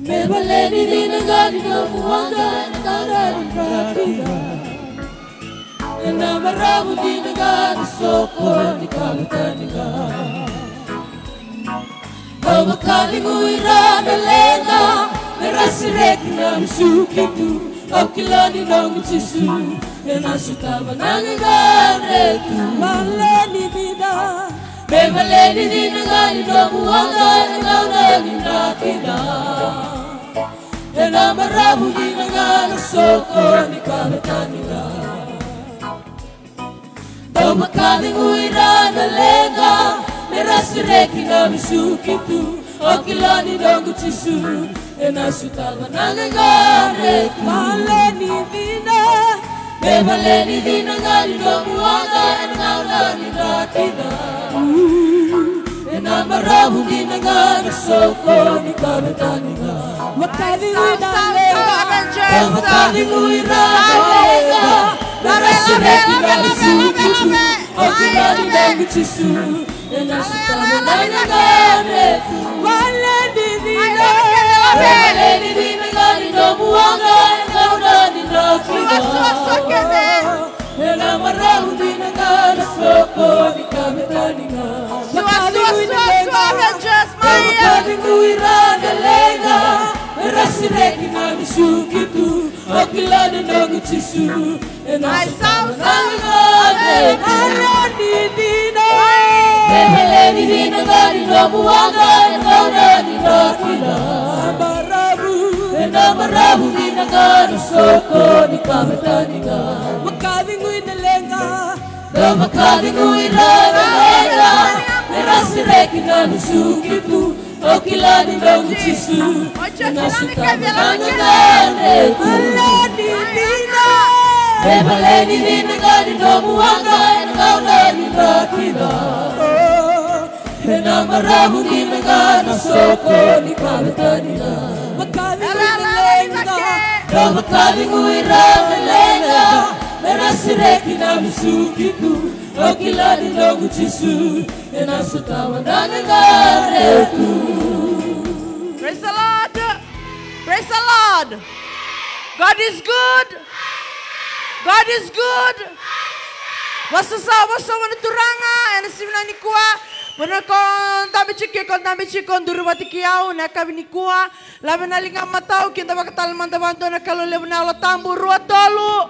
Mebaleni dinagani no muanga nagari prakida. Namarabu dinagani soko ni kalutaniga. Bamakali nguira nalenga, merasireki na misukitu. Okilani nongu chisu, enasutama nangaretu. Maleni dina, mebaleni dinagani no muanga nagari prakida. Namarabu dinagani soko ni kalutaniga. Bamakali nguira nalenga, merasireki na misukitu. Okilani nongu chisu, enasutama nangaretu. Maleni dina, mebaleni dinagani no muanga nagari prakida. Namarabu dinagani soko ni kalutaniga. Makali nguira nalenga, merasireki na misukitu. Okilani nongu chisu, enasutama nangaretu. Maleni dina, mebaleni dinagani no muanga nagari prakida. Namarabu dinagani soko ni kalutaniga. Makali nguira nalenga, merasireki na misukitu. Okilani nongu chisu, enasutama nangaretu. Maleni dina, mebaleni dinagani no muanga nagari prakida. Namarabu dinagani soko ni kalutaniga. Makali nguira nalenga, makali nguira nalenga, merasireki na misukitu. Okilani nongu chisu, enasutama nangaretu. Maleni dina, mebaleni dinagani no muanga nagari prakida. Namarabu dinagani soko ni kalutaniga. Makali nguira nalenga, merasireki na misukitu. Okilani nongu chisu, enasutama nangaretu. Praise the Lord. Praise the Lord. God is good. God is good. Wasasawa na turanga, enasivna nikua. Benar kon tabi cikon durwati kiau na kabinikua. Laban nalinga matau kita bakatal mantabanto na kalau lebna lo tambu ruatolu.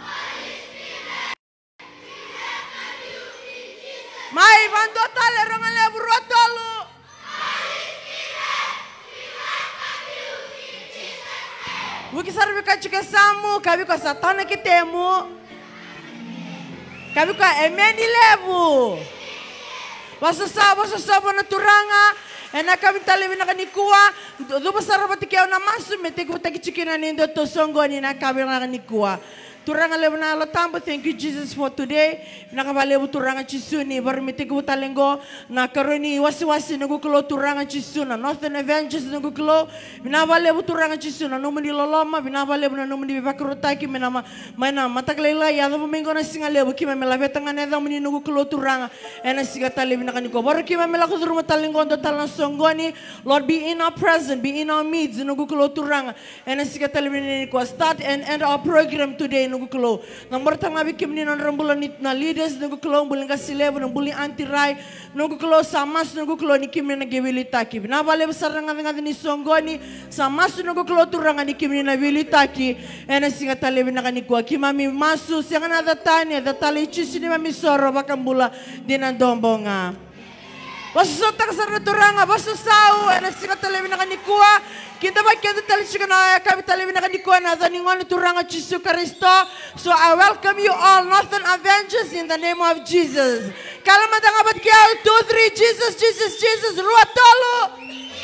Mai bantu tale rongan lebu ruatolu. Buki sarbe kacuke samu kabi ko satana kitemu. Kabi ko emeni lebu. Wasasabo na turanga, ena kami talebi na kanikua, do pasara patikiaw na masu, metigo takichikina nindo to songo ni na kami na kanikua. Turanga lebu na alatambo, thank you Jesus for today. Nakabalebu turanga chisuni, barimitigo talengo, na karoni wasi nagukulo turanga chisuna, Northern Avengers nagukulo, binabalebu turanga chisuna, numuni loloma, binabalebu na numuni bibakurutaki, mana mataklela, yada mamingo na singalebu, kima melabetanga neda muni nagukulo turanga, ena sigatalebi na kaniko. Baru kima melakuduruma talengo, ando talang songoni, Lord be in our presence, be in our midst, nagukulo turanga, ena sigatalebi na kaniko. Start and end our program today, nagukulo. Nomor tangabi kimni na rambulan na leaders nagukulo buling kasilebu na buling anti-rai nagukulo samas nagukulo ni kimni na gewilitaki. Binabale besar nga ni songoni samas nagukulo turanga ni kimni na wilitaki. Ena singa talebi na kanikwa kimami masu siya na datani datali chisi ni mami soro bakambula dinandombonga. Wasusota kasar na turanga wasusau ena singa talebi na kanikwa. Kita bagian tali na kami tali na kanikuan na taningon turanga Jesu Kristo. So I welcome you all, Northern Avengers, in the name of Jesus. Kalau matang abad kia 2, 3, Jesus, Jesus, Jesus, ruatolo.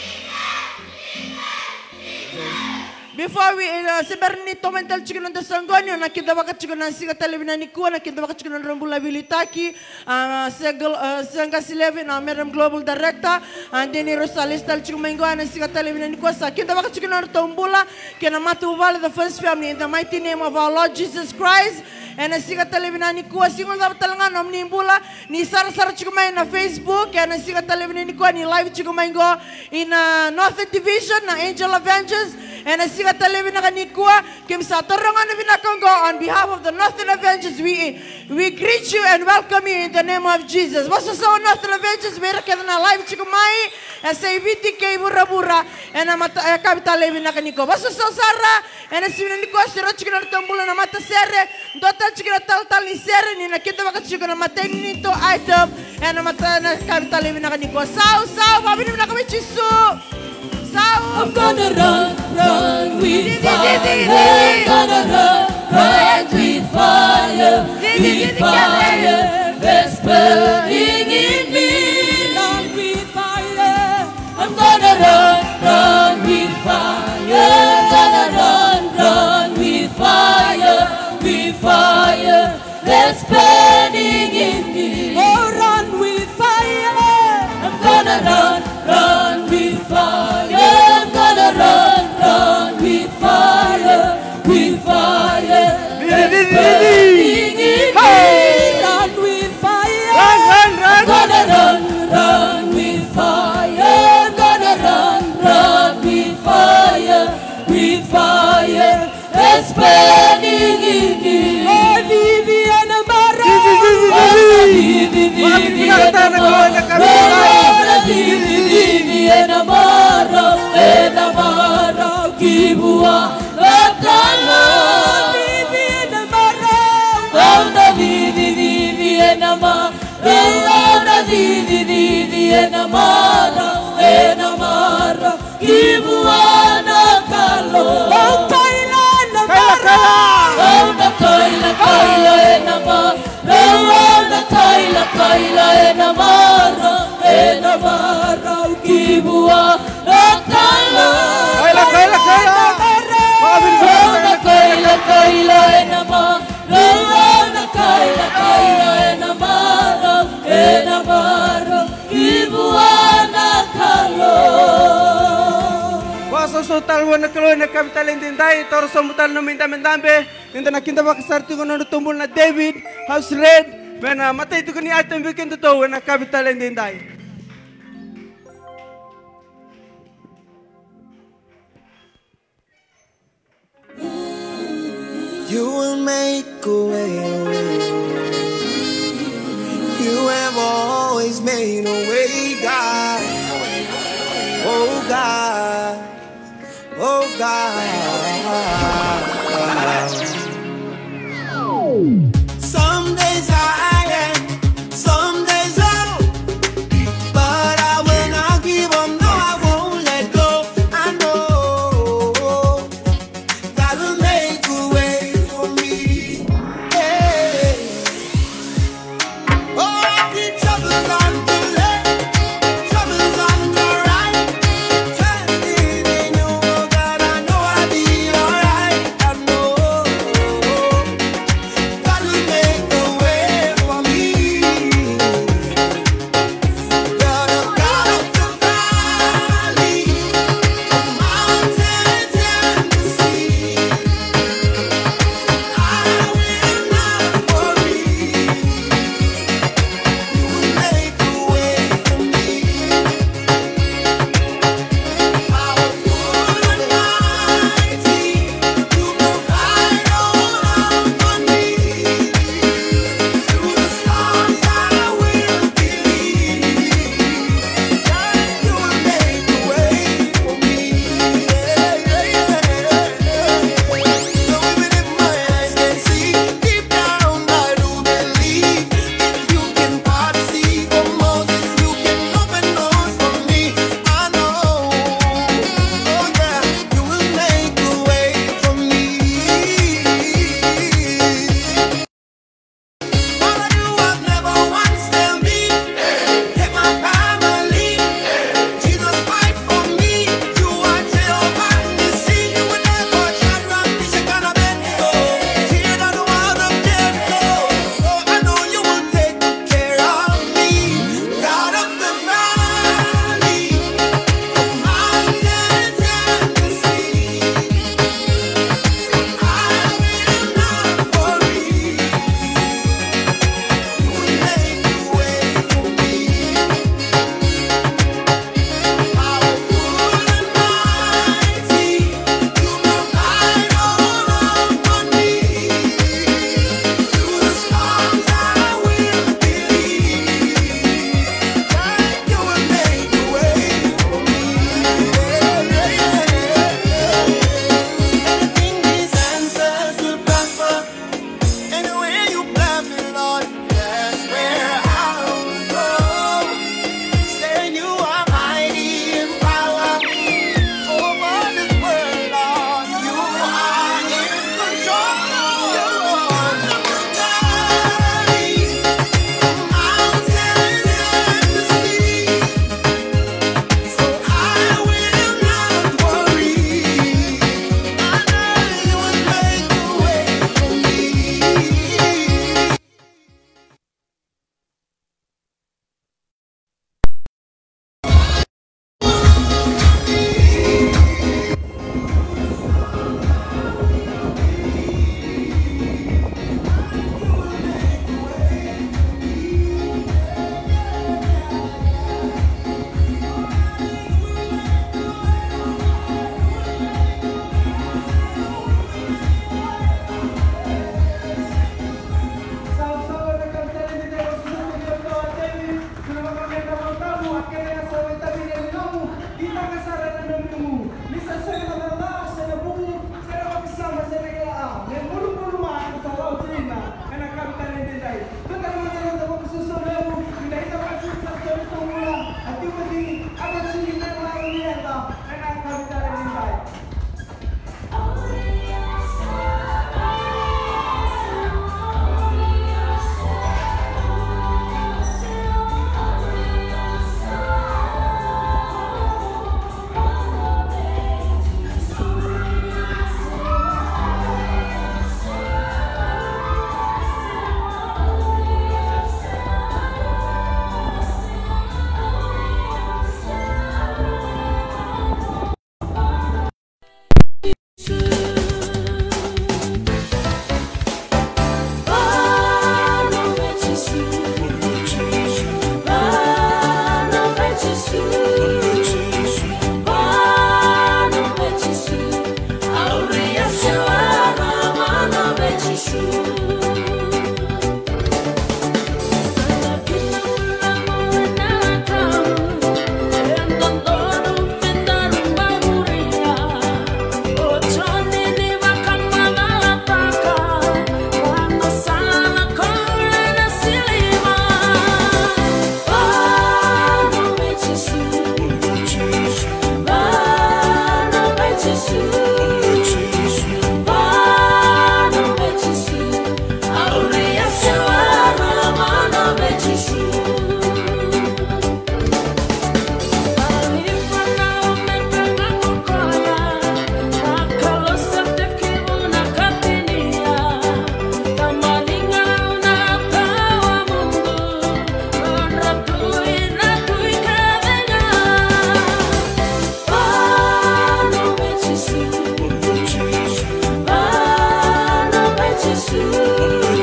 Before we sebenarnya tomental chicken the sangonyo na kita bakat chicken na siga talibina nikua na kita bakat chicken rambula bilitaki sangka silevi na Meram Global Director and then Rosalis tal chicken mango na siga talibina nikua sa kita bakat chicken na tombula kena matu wala the first family in the mighty name of our Lord Jesus Christ. ena siga talibina ni kuwa singol da talanga nom ni mbula ni sara chikumai na Facebook ena siga talibina ni kuwa ni live chikumai go in Northern Division na Angel Avengers ena siga talibina ni kuwa kimsa toronga na binakongo on behalf of the Northern Avengers we greet you and welcome you in the name of Jesus. Wasa sa Northern Avengers vera na live chikumai esa ibiti kay bura ena mata capital lebina kaniko wasa sa sara ena sibina ni kuwa sira chikina tambula na mata sere ndota chikina tal ni sere ni na kita baka chikina mata ni to item ena mata na capital lebina kaniko sao babini na kami chisu sao I'm gonna run with fire. I'm gonna run with fire. With fire that's burning in me. Run with fire. I'm gonna run with fire. Gonna run with fire. With fire that's burning in me. Oh, run with fire. I'm gonna run with fire. I'm gonna run with fire. With fire that's burning in me. Run with fire. I'm gonna run with fire. I'm gonna run with fire. With fire that's burning in me. Oh, Viviana Mara. Viviana Mara. Enamara kibua lakala. Viviana Mara. Ona Viviana Mara. Ona Viviana Mara. Enamara kibua lakala. Oh, Kaila Namara. Ona Kaila Enamara. Ona Kaila Enamara. Enamara kibua lakala. Kaila Enamara. Ona Kaila Enamara. Enamara kibua lakala. Wasa sotal wana kalo na capital indindai toro somutal no minta mendambe inda nakinda bakasarti kono tumbul na David House Red bena matay tu kuni item weekend to wana capital indindai. You will make a way. You have always made a way, God. Oh God. Oh God. Some days I am, some days low, but I will not give up. No, I won't let go. I know. Gotta make a way for me. Yeah.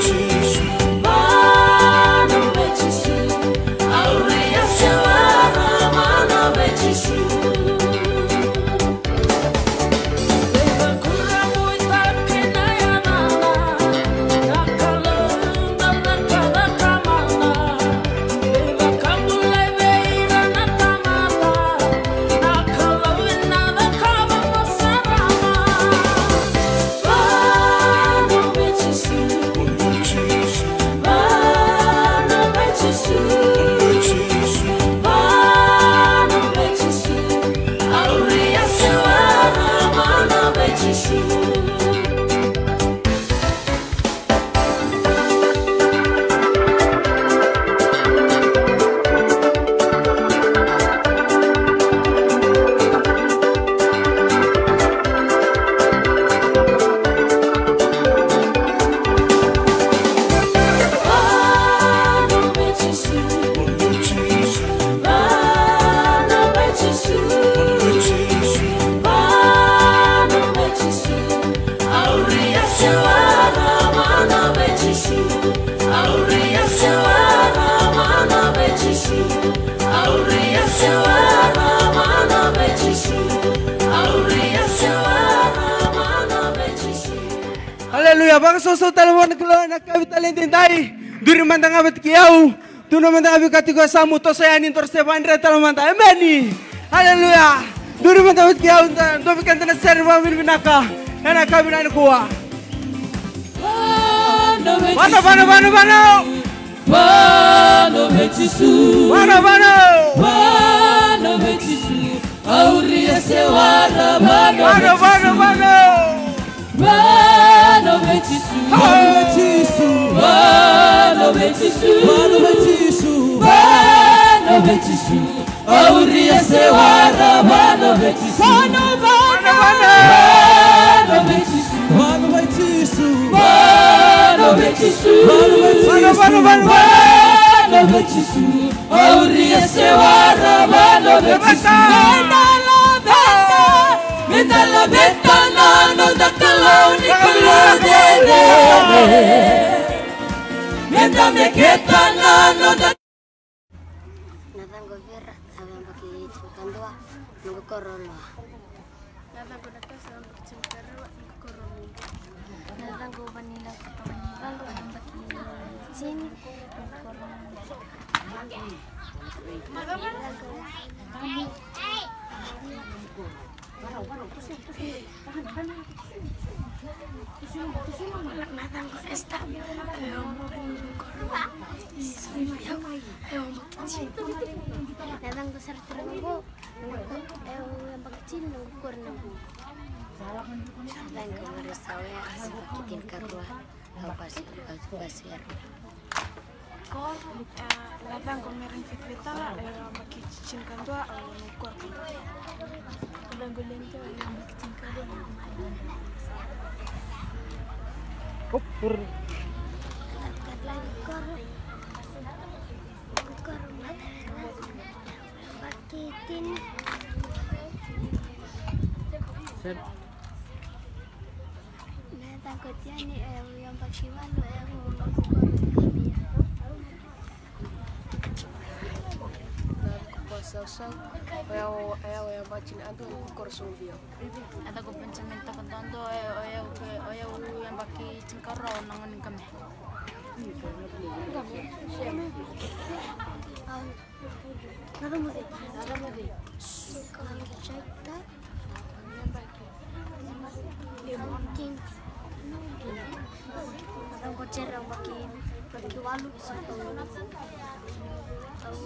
Haleluya, baka soso talawon na kapitalin din tayo. Duri man tanga bat kiyaw. Tuno man tanga bikati ko samu to sayanin tor sevandre talawon ta. Amen. Haleluya. Duri man tanga bat kiyaw do bikan tana serva min binaka. Ena kabinan kuwa. Bano. Bano betisu. Bano betisu. Auria sewara bano. Bano betisu. Auria sewara bano betisu. Auria sewara bano betisu. Metala betana no da kaloni kalode. Meta me ketana no da. Natango vera avem baki chukandwa nungu korolo. Natango nakasa nungu chukandwa nungu korolo. Natango vanila kutamani vango avem baki chini nungu korolo. Natango esta Natango sartrango yang kecil nunggu kornago. Natango meresawe kitin karua pasir. Natango meron fitritala baki cicin kantua nunggu kornago. Natango lento yang kicin kantua. Kopur. Bakitin. Nah, takutnya nih yang pakai malu Sasa ayaw bacin ando korsumbio. Ada ko pencemen takanto ayaw yang baki cingkaro nangonin kami. Nada mo. Kalau cerita mungkin orang kocer yang baki walu atau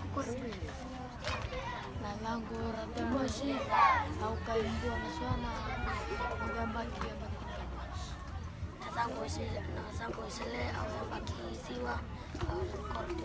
Lalango rada masih au kain buang sana bagi yang Nasangko sile au bagi siwa au kordo.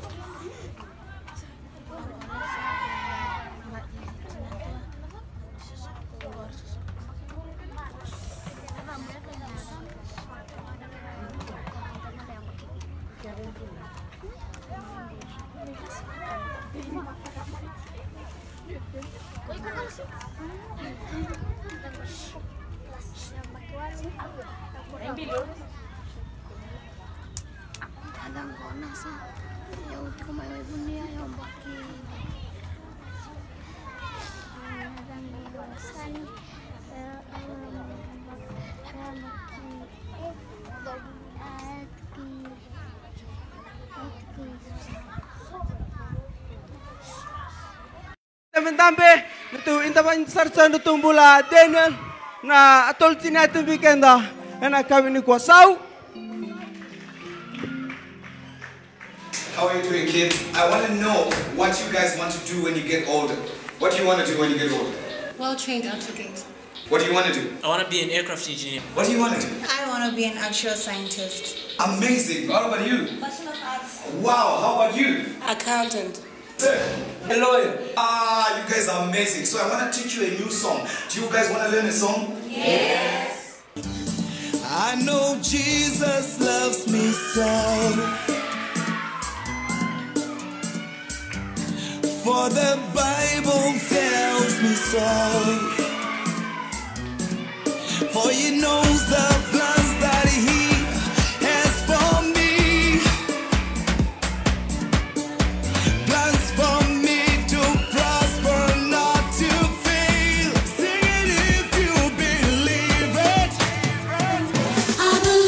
nadang ko nasa ayaw ko may bunyi ayaw baki nadang bawasan Teman-teman, itu intapan sarsa nutung bula Daniel na atol tinatong weekenda na kami ni Kwasau. How are you doing, kids? I want to know what you guys want to do when you get older. What do you want to do when you get older? Well-trained advocate. What do you want to do? I want to be an aircraft engineer. What do you want to do? I want to be an actual scientist. Amazing. How about you? Bachelor of Arts. Wow. How about you? Accountant. A lawyer. Ah, you guys are amazing. So I want to teach you a new song. Do you guys want to learn a song? Yes. I know Jesus loves me so. For the Bible tells me so. For He knows the plans that He has for me. Plans for me to prosper, not to fail. Sing it if you believe it. I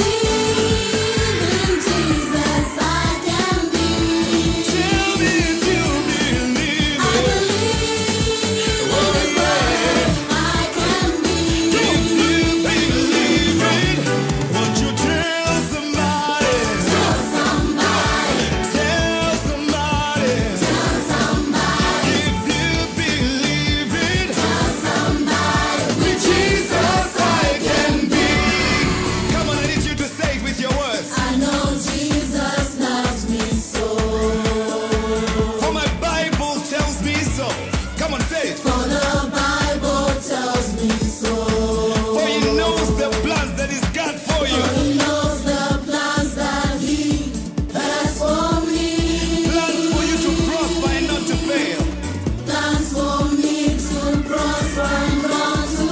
believe in Jesus, I can be. Tell me if you believe I it. believe in His word, I can be. If you believe it, won't you tell somebody? Tell somebody, Tell somebody. tell somebody, If you believe it, tell somebody. with Jesus I can be. Come on, I need you to say it with your words. I know Jesus loves me so. For my Bible tells me so. Come on, say it. For the Bible tells me so. For He knows the plans that He's got for you. He knows the plans that He has for me. Plans for you to prosper and not to fail. Plans for me to prosper and not to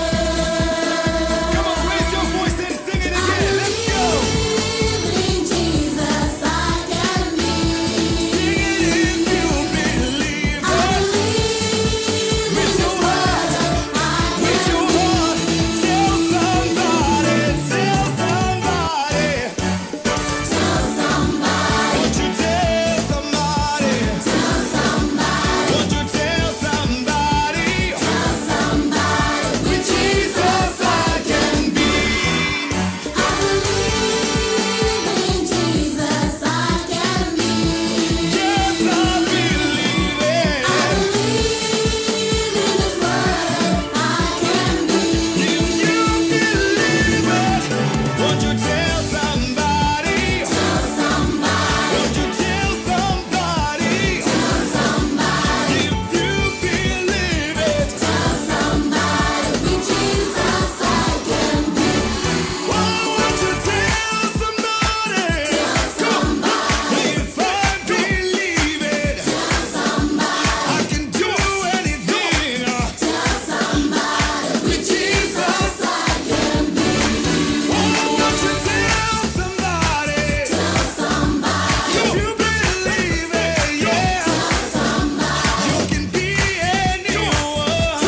fail. Come on, raise your voice and sing it again. Let's go. In Jesus I can be. Sing it if you believe I it. believe With your heart, with your heart, tell somebody, tell somebody. tell somebody, Won't you tell somebody? tell somebody, Won't you tell somebody? tell somebody. With Jesus I can be. I believe in Jesus I can be. Yes, I believe it. I believe in His word I can be. If you believe it, won't you tell somebody? Tell somebody, Won't you tell somebody? tell somebody, If you believe it, tell somebody. With Jesus I can be. why won't you tell somebody? Somebody, If I believe it, tell somebody, I can do anything. tell somebody. With Jesus I can be. Why won't you tell somebody? Tell somebody, If you believe it, yeah, tell somebody, you can be anyone.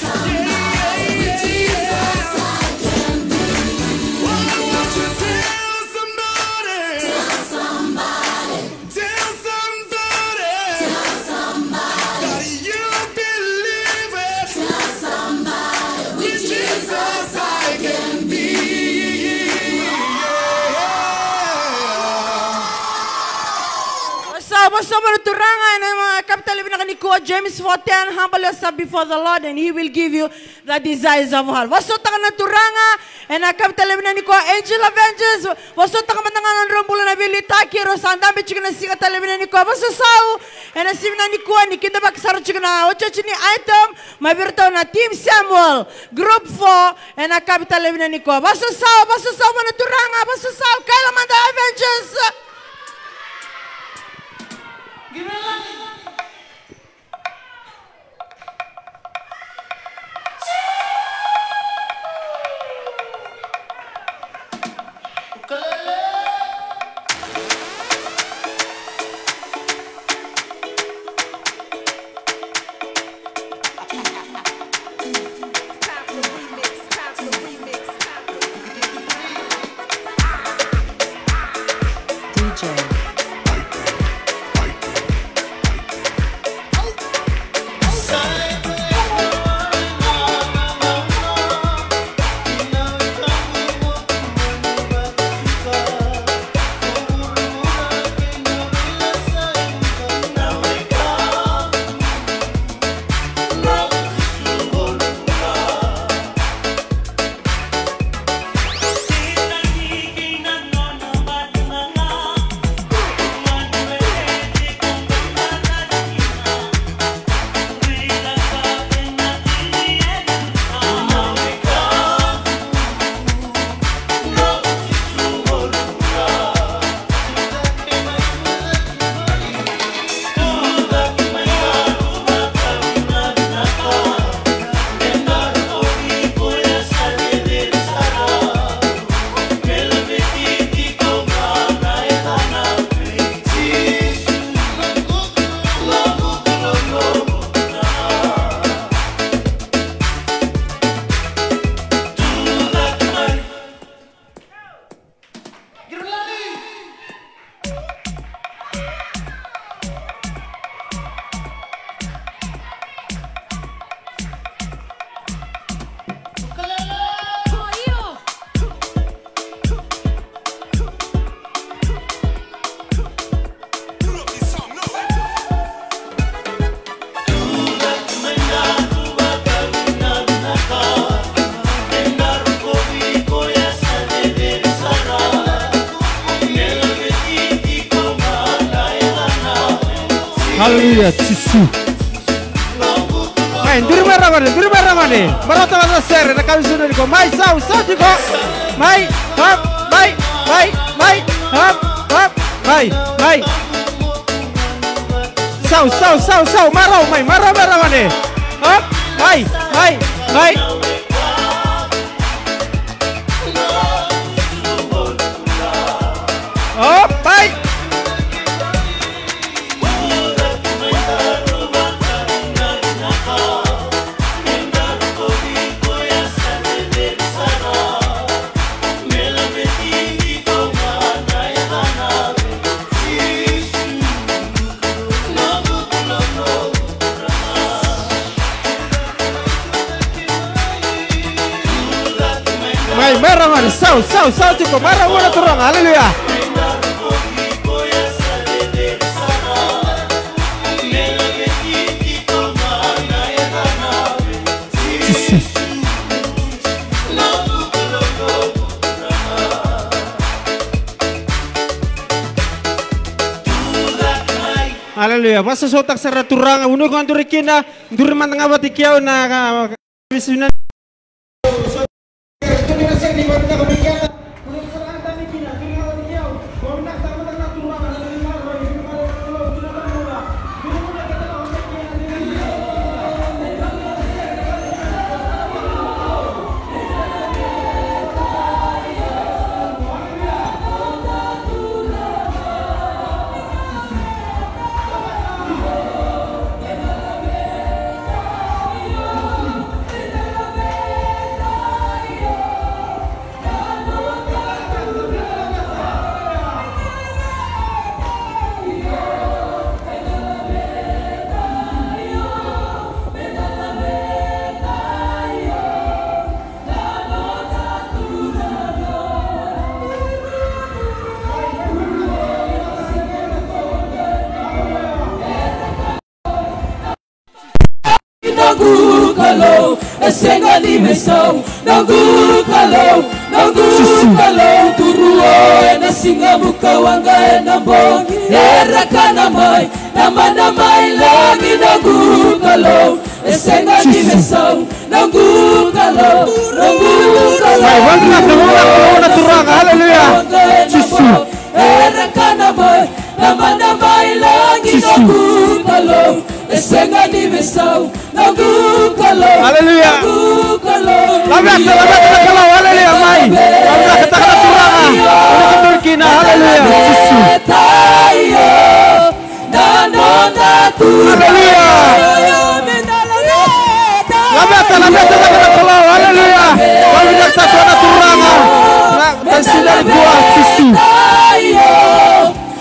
with Jesus I can be. Why won't you tell somebody? Tell somebody, Tell somebody tell somebody, that you believe it. tell somebody. With Jesus I can be. Basta turangan ng mga kapital na kanikuha, James 4:10, humble yourself before the Lord and He will give you the desires of heart. Basta taka na turanga, and kapital na kanikuha, Angel Avengers, basta taka matangan ng rumbulan na bilitaki, rosanda, bichika na sika talabi na kanikuha, basta sao, and asim na kanikuha, nikita bakasaro chika na, ocho chini item, mabirtaw na Team Samuel, Group 4, and kapital na kanikuha, basta sao, mana turanga, basta sao, kailan the Avengers. DJ. Haleluya, Yesu. Main duri merah mane. Marata mana ser, nak kami sudah diko. Mai sau diko. Mai, hop, mai, hop, mai. Sau, marau merah mane. Hop, mai. Hop, mai. Merah mana, sau cukup, merah mana turun, haleluya. Haleluya, masa sotak serat turang, uno kan turikina, duri mantang abati kiau na bisuna. Nagukalo, esenga dimensão. Nagukalo, turuo ena singa mukawanga ena bongi. Era kana mai, namana mai lagi. Nagukalo, esenga dimensão. Nagukalo. Haleluya. Era kana mai, namana mai lagi. Nagukalo, esenga dimensão. Haleluya. Labak kalau haleluya mai. Labak kata turangan. Untuk kina haleluya. Yesus. Haleluya. Labak kalau haleluya. Kami nak kata turangan. Dan sudah buat Yesus.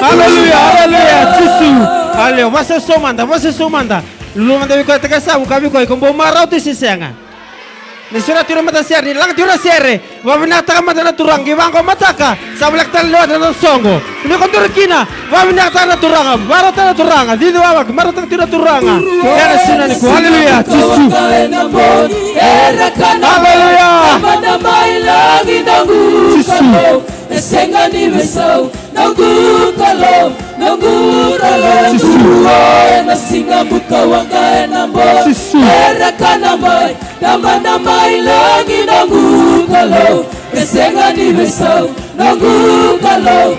Hallelujah, hallelujah. Tisu. Hallelujah. Você somanda. Lulu manda biko tagasa buka biko kombo marau tu sisenga. Ni surat tiro mata ser ni lang tiro sere. Wabina taka mata na turang giwang ko mataka. Sablak tal lo na songo. Ni ko turkina. Wabina taka na turanga. Maro taka turanga. Di wawak maro taka tiro turanga. Yana sinani ko. Hallelujah. Tisu. Hallelujah. Tisu. Esenga ni besau, nangu kalo, nangu ralo, na singa buka wanga enambo, era kanamai, namai lagi nangu kalo, esenga ni besau, nangu kalo,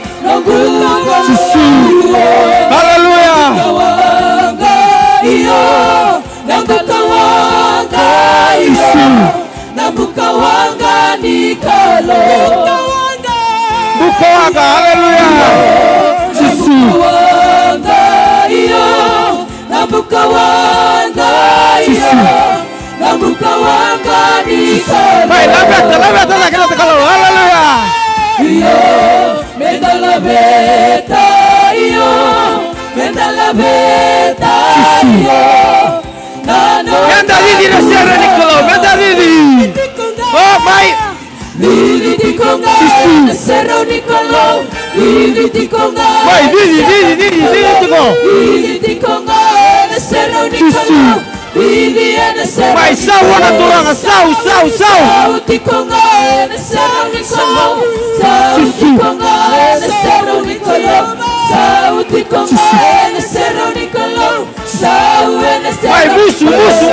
Hallelujah. Wanga iyo, nangu kawanga iyo, nangu kawanga ni kalo. Bukawanga, hallelujah. Tisu. Bukawanga iyo, na bukawanga iyo, na bukawanga ni kalo. Baik, labeta lagi nanti kalau, hallelujah. Iyo, mendala beta iyo, mendala beta iyo. Menda Didi nasiara ni kalau, menda Didi. Oh, baik. Didi tikonga, nasero nikolo. Didi tikonga, baik Didi tiko. Didi tikonga, nasero nikolo. Didi nasero. Baik sau wana turanga, sau. Sau tikonga, nasero nikolo. Sau tikonga, nasero nikolo. Sau tikonga, nasero nikolo. Sau nasero. Baik musuh.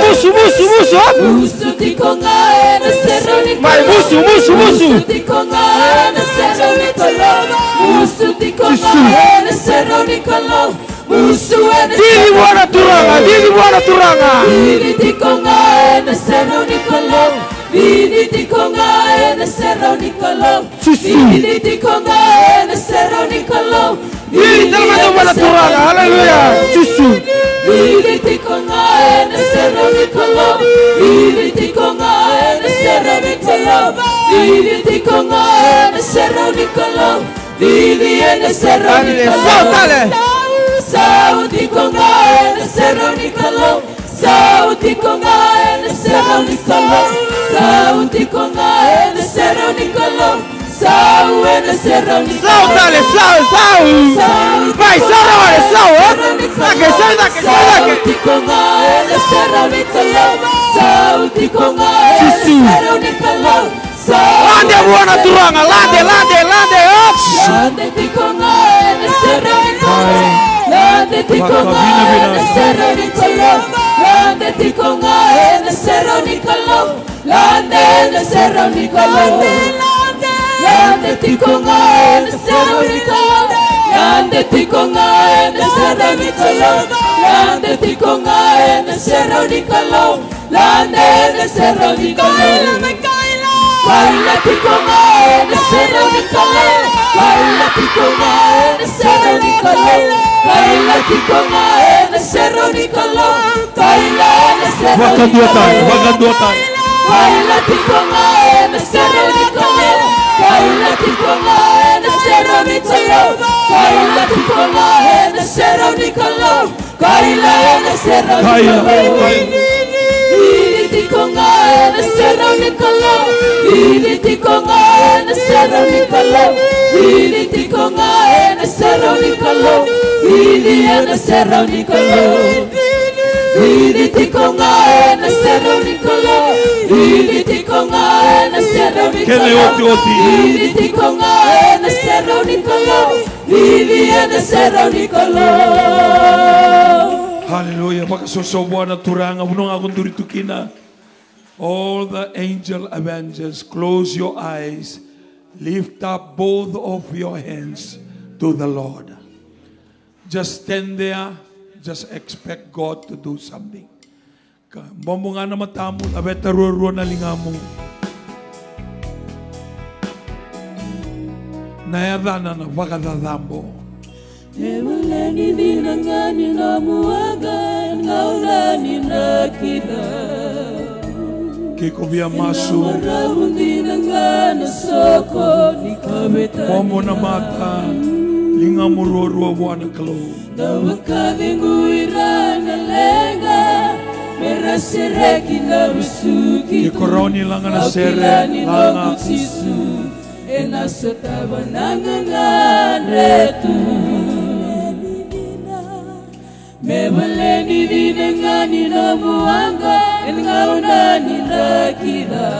Musuh tikonga, nasero nikolo. Baik musuh. Musuh tikonga, nasero nikolo. Musuh tikonga, nasero nikolo. Musuh Didi wana turanga. Didi tikonga, nasero nikolo. Didi tikonga, nasero nikolo. Didi tikonga, nasero nikolo. Didi dalam wana turanga, hallelujah. Tisu. Didi tikonga, nasero nikolo. Didi tikonga, nasero nikolo. Didi tikonga, nasero nikolo. Didi nasero nikolo. Sau tikonga, nasero nikolo. Sau tikonga, nasero nikolo. Sau tikonga, nasero nikolo. Sau nasero nikolo. Sau. Baik, sau. Dake. Sau tikonga, nasero nikolo. Sau tikonga, nasero nikolo. Lande wana turanga, lande. Lande tikonga, nasero nikolo. Lande tikonga, nasero nikolo. Lande tikonga, nasero nikolo. Lande nasero nikolo. Lande tikonga, nasero nikolo. Lande tikonga, nasero nikolo. Lande tikonga, nasero nikolo. Lande nasero nikolo. Baila tikonga, nasero nikolo. Baila tikonga, nasero nikolo. Baila tikonga, nasero nikolo. Baila nasero nikolo. Bahkan dua kali. Baila tikonga, nasero nikolo. Baila tikonga, nasero nikolo. Baila tikonga, nasero nikolo. Baila nasero nikolo. Didi tikonga, nasero nikolo. Didi tikonga, nasero nikolo. Didi tikonga, nasero nikolo. Didi nasero nikolo. Didi tikonga, nasero nikolo. Didi tikonga, nasero nikolo. Didi tikonga, nasero nikolo. Didi nasero nikolo. Hallelujah. Pagkasosobuan na turanga. Unong akong duritukina. All the angel avengers, close your eyes. Lift up both of your hands to the Lord. Just stand there. Just expect God to do something. Bombo nga na matamu. Abeta ruo na lingamong. Nayadana na wakadadambo. Emaleni dinangani na muaga ngaulani na kita. Kiko via masu. Marabundi nangana soko ni kabeta. Momo na mata. Linga murua buana kalo. Nawakavingu irana lenga merasereki na bisuki Koroni langa na sere langa Sisu ena sotaba nanga retu Mebaleni dinengani no muanga engauna ni rakida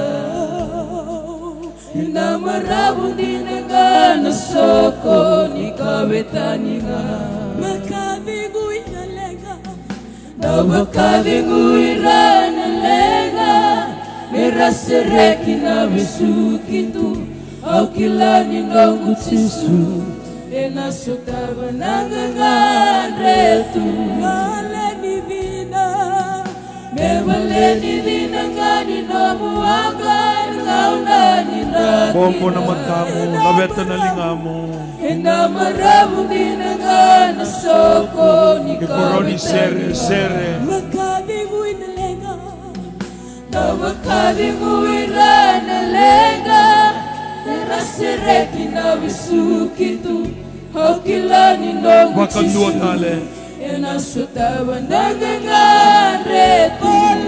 Ina marabu dinengana soko ni kawetaniga Makavingu inalenga Nawakavingu irana lenga merasereki na bisuki tu au kilani nongu tisu ena sotaba nanga retu Maleni vina Mebaleni vina ngani no muanga ngauna ni raki Bombo na matamu, labeta na lingamo Ena marabu vina ngana soko ni Koroni sere Makavingu inalenga Nawakavingu irana lenga Merasereki na bisuki tu Haukilani nongu Wakandua tale Ena sotaba nanga retu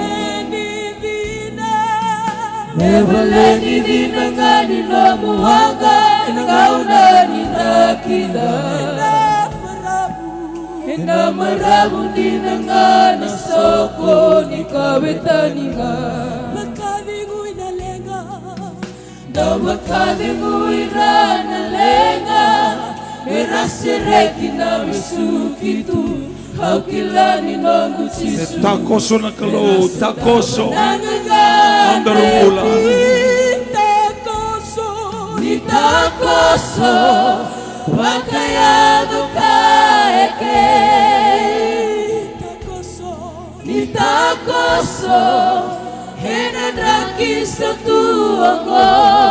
Mebaleni vina ngani no muanga ngauna ni nakida Ena marabu dina ngana soko ni kawetaniga Makavingu inalenga Nawakavingu irana lenga Merasereki na bisuki tu Haukilani nongu tisu Takoso na kalo, takoso Andarumula Nitakoso Wakayado kaeke Nitakoso Hena drakisa tuongo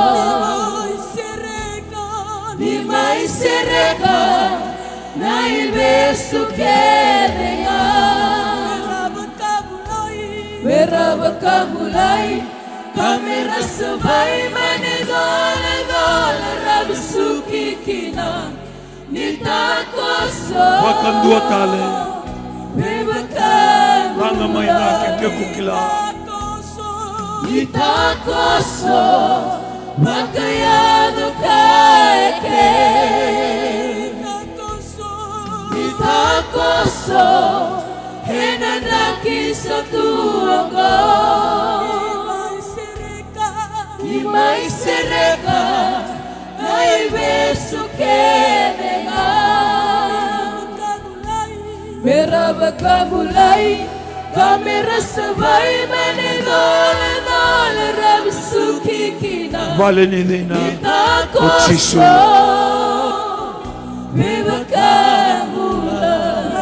Nimai sereka Na ibesu kerenga Meraba kabulai Kamera sabai mane dole Rabisuki kina Nitakoso Wakandua tale Bebakamu Langa mainake kekukila Nitakoso Wakayado kaeke Nitakoso Hena nakisa tuongo Imai sereka Naibesu kenenga Meraba kabulai Kamera sabai mane dole Rabisuki kina Vale ni dina Nitakoso Bebakamu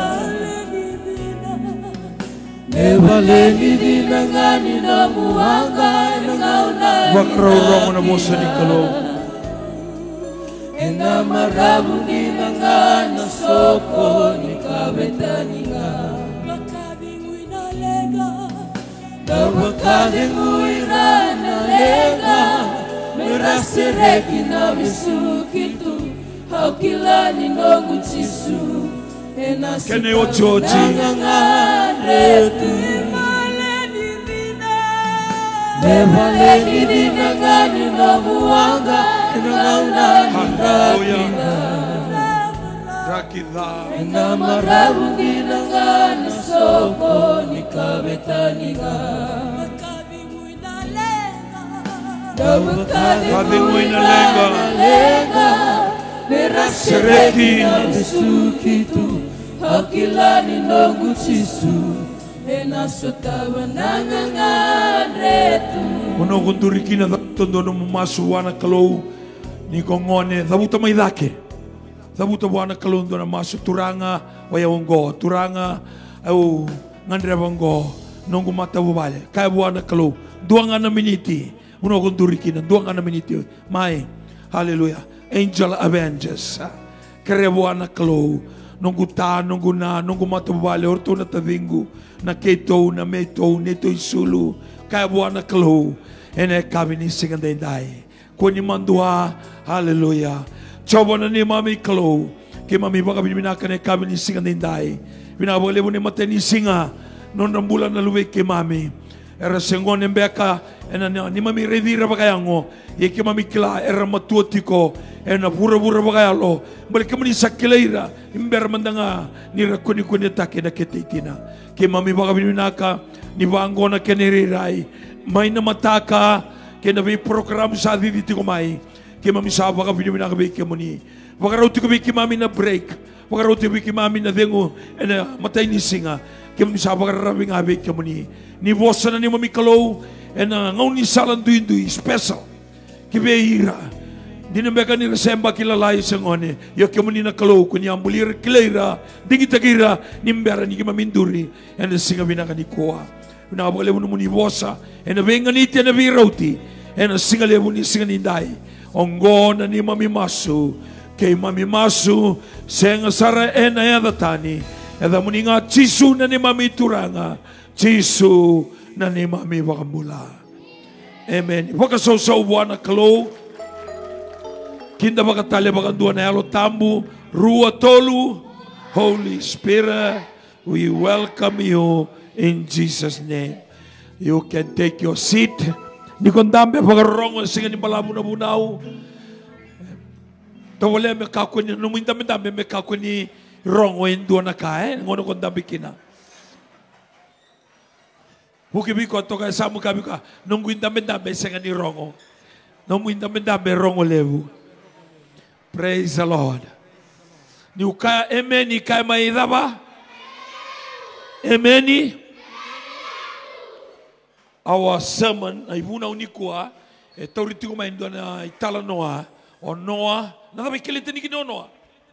Mebaleni vina ngani na muanga ngauna Wakraurongo na mosa ni kalo Ena marabu dina ngana soko ni kawetaniga Makavingu inalenga Nawakavingu irana lenga Merasereki na bisuki tu Haukilani nongu tisu Kene o Georgi Mebaleni vina ngani no muanga ngauna Rakida Ena marabu dina ngana soko ni kawetaniga Makavingu inalenga Merasereki na bisuki tu Haukilani nongu tisu Ena sotaba nanga retu Ono kundurikina tondo mumasu wana kalau ni kongone tabuta mai dake tabuta wana kalau ndo na masu turanga waya ongo turanga au ngandre bongo nongu mata bubale kai wana kalau duanga na miniti ono kundurikina duanga na miniti mai haleluya angel avengers kare wana kalau nongu ta nongu na nongu mata bubale orto na tavingu na keto na meto neto isulu kai wana kalau ene kami ni singandai koni mandua haleluya Coba na ni mami kalau ke mami baka binaka ne kami ni singa nindai. Binabole mo ni mateni singa non bulan na luwe ke mami. Era sengon embeka ena ni mami redira bakayango ye ke mami kila era matuotiko ena pura-pura bakayalo balik ke mani sakileira imber mandanga ni rakuni-kuni take na ketitina ke mami baka binaka ni bango na kenerirai may na mataka ke na may program sa diti ko may ke mami sa baka binaka be ke mani baka raw tiko be ke mami na break baka raw tiko be ke mami na dengo ena matay ni singa ke mami sa baka rabing abe ke mani ni bosa na ni mami kalau ena ngau ni salan duindui special kibeira dinembeka ni resemba kilalai sengone yo ke mani na kalau kunya ambulir kileira dingi tagira nimbera ni kimaminduri ena singa binaka ni koa na bole muni bosa ena venga ni tena virauti ena singa le muni singa ni dai ongona ni mami masu ke mami masu senga sara ena ya datani eda muni nga chisu na ni mami turanga chisu na ni mami wakamula amen waka so bwana kalo kinda baka tale baka dua na yalo tambu rua tolu Holy Spirit we welcome you in Jesus name. You can take your seat. Ni kondambe pagarongo singa ni balamu na bunau. Tawale me kakuni no muinda me kakuni rongo endo na kae ngono kondambe kina. Bukibi ko toka samu kabika no muinda me singa ni rongo. No muinda me rongo levu. Praise the Lord. Ni ukaya emeni kai maidaba. Emeni. Our sermon, na ibuna unikua, e tauritiku maindo na itala noa, o noa, nada vai kelete ni kino noa.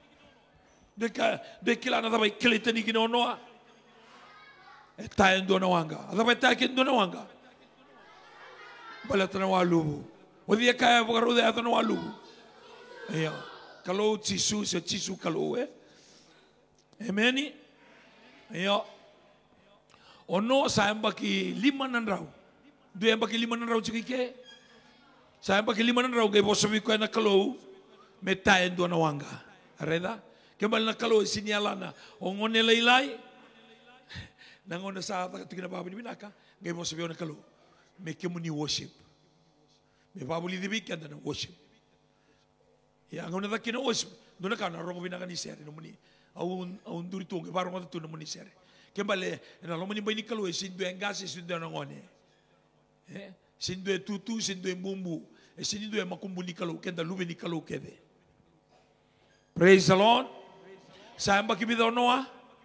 De kila nada vai kelete ni kino noa. E tae ndo na wanga. Nada vai tae kendo na wanga. Balata na walubu. O dia kaya vagaru de ato na walubu. Eya, kalau chisu se chisu kalau Emeni. Eya. Ono sayamba ki 5 rau. Dua baki 5 rau cikike. Sayamba ki 5 rau ke bosabi ko na kalau meta endo na wanga. Areda. Kembali na kalau sinyalana ongone lailai. Nangona sa ta tikina babu ni binaka. Ke bosabi na kalau. Me kemuni worship. Me babu li dibi kanda na worship. Ya ngona ta kina worship. Dona kana rongo binaka ni sere no muni. Aun duri tunge baru ngata tu no muni sere. Kembali, na lomani bani kalau sindu enggase sindu nangone, sindu tutu sindu bumbu, sindu makumbu ni kalau kenda lube ni kalau kede. Praise the Lord. Saya baki bidau noa,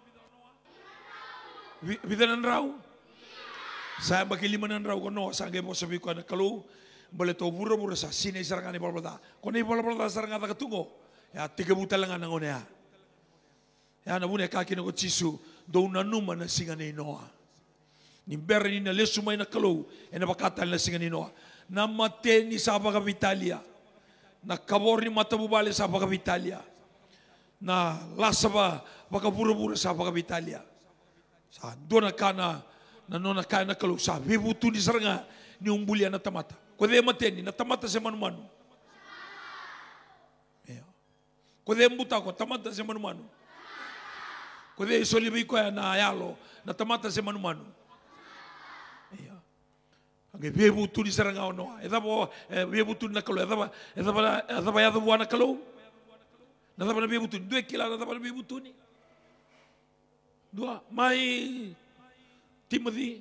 bidanan rau. Saya baki 5 rau ko noa sangge bosabi ko na kalau boleh tahu bura sa sini serangan ni balbala. Kone balbala serangan tak ketungo, ya 3 buta lengan nangone ya. Ya na bune kaki no chisu do na numa na singa ni noa. Ni berni na lesu mai na kalau e na bakata na singa ni noa. Na mate ni sa baka Italia. Na kabor ni mata bubale sa baka Italia. Na lasaba baka bura sa baka Italia. Sa do na kana na nona kana kalau sa bibutu ni seranga ni umbulia na tamata. Ko de mate ni na tamata se manu. Ko de mbuta ko tamata se manu. Kode isolibi ko na yalo na tamata se manu. Iya. Ange bebu tu di seranga ono. Edabo bebu tu na kalau edaba ya do na kalau. Na daba na bebu tu 2 kila na daba na bebu tu ni. 2 mai Timothy.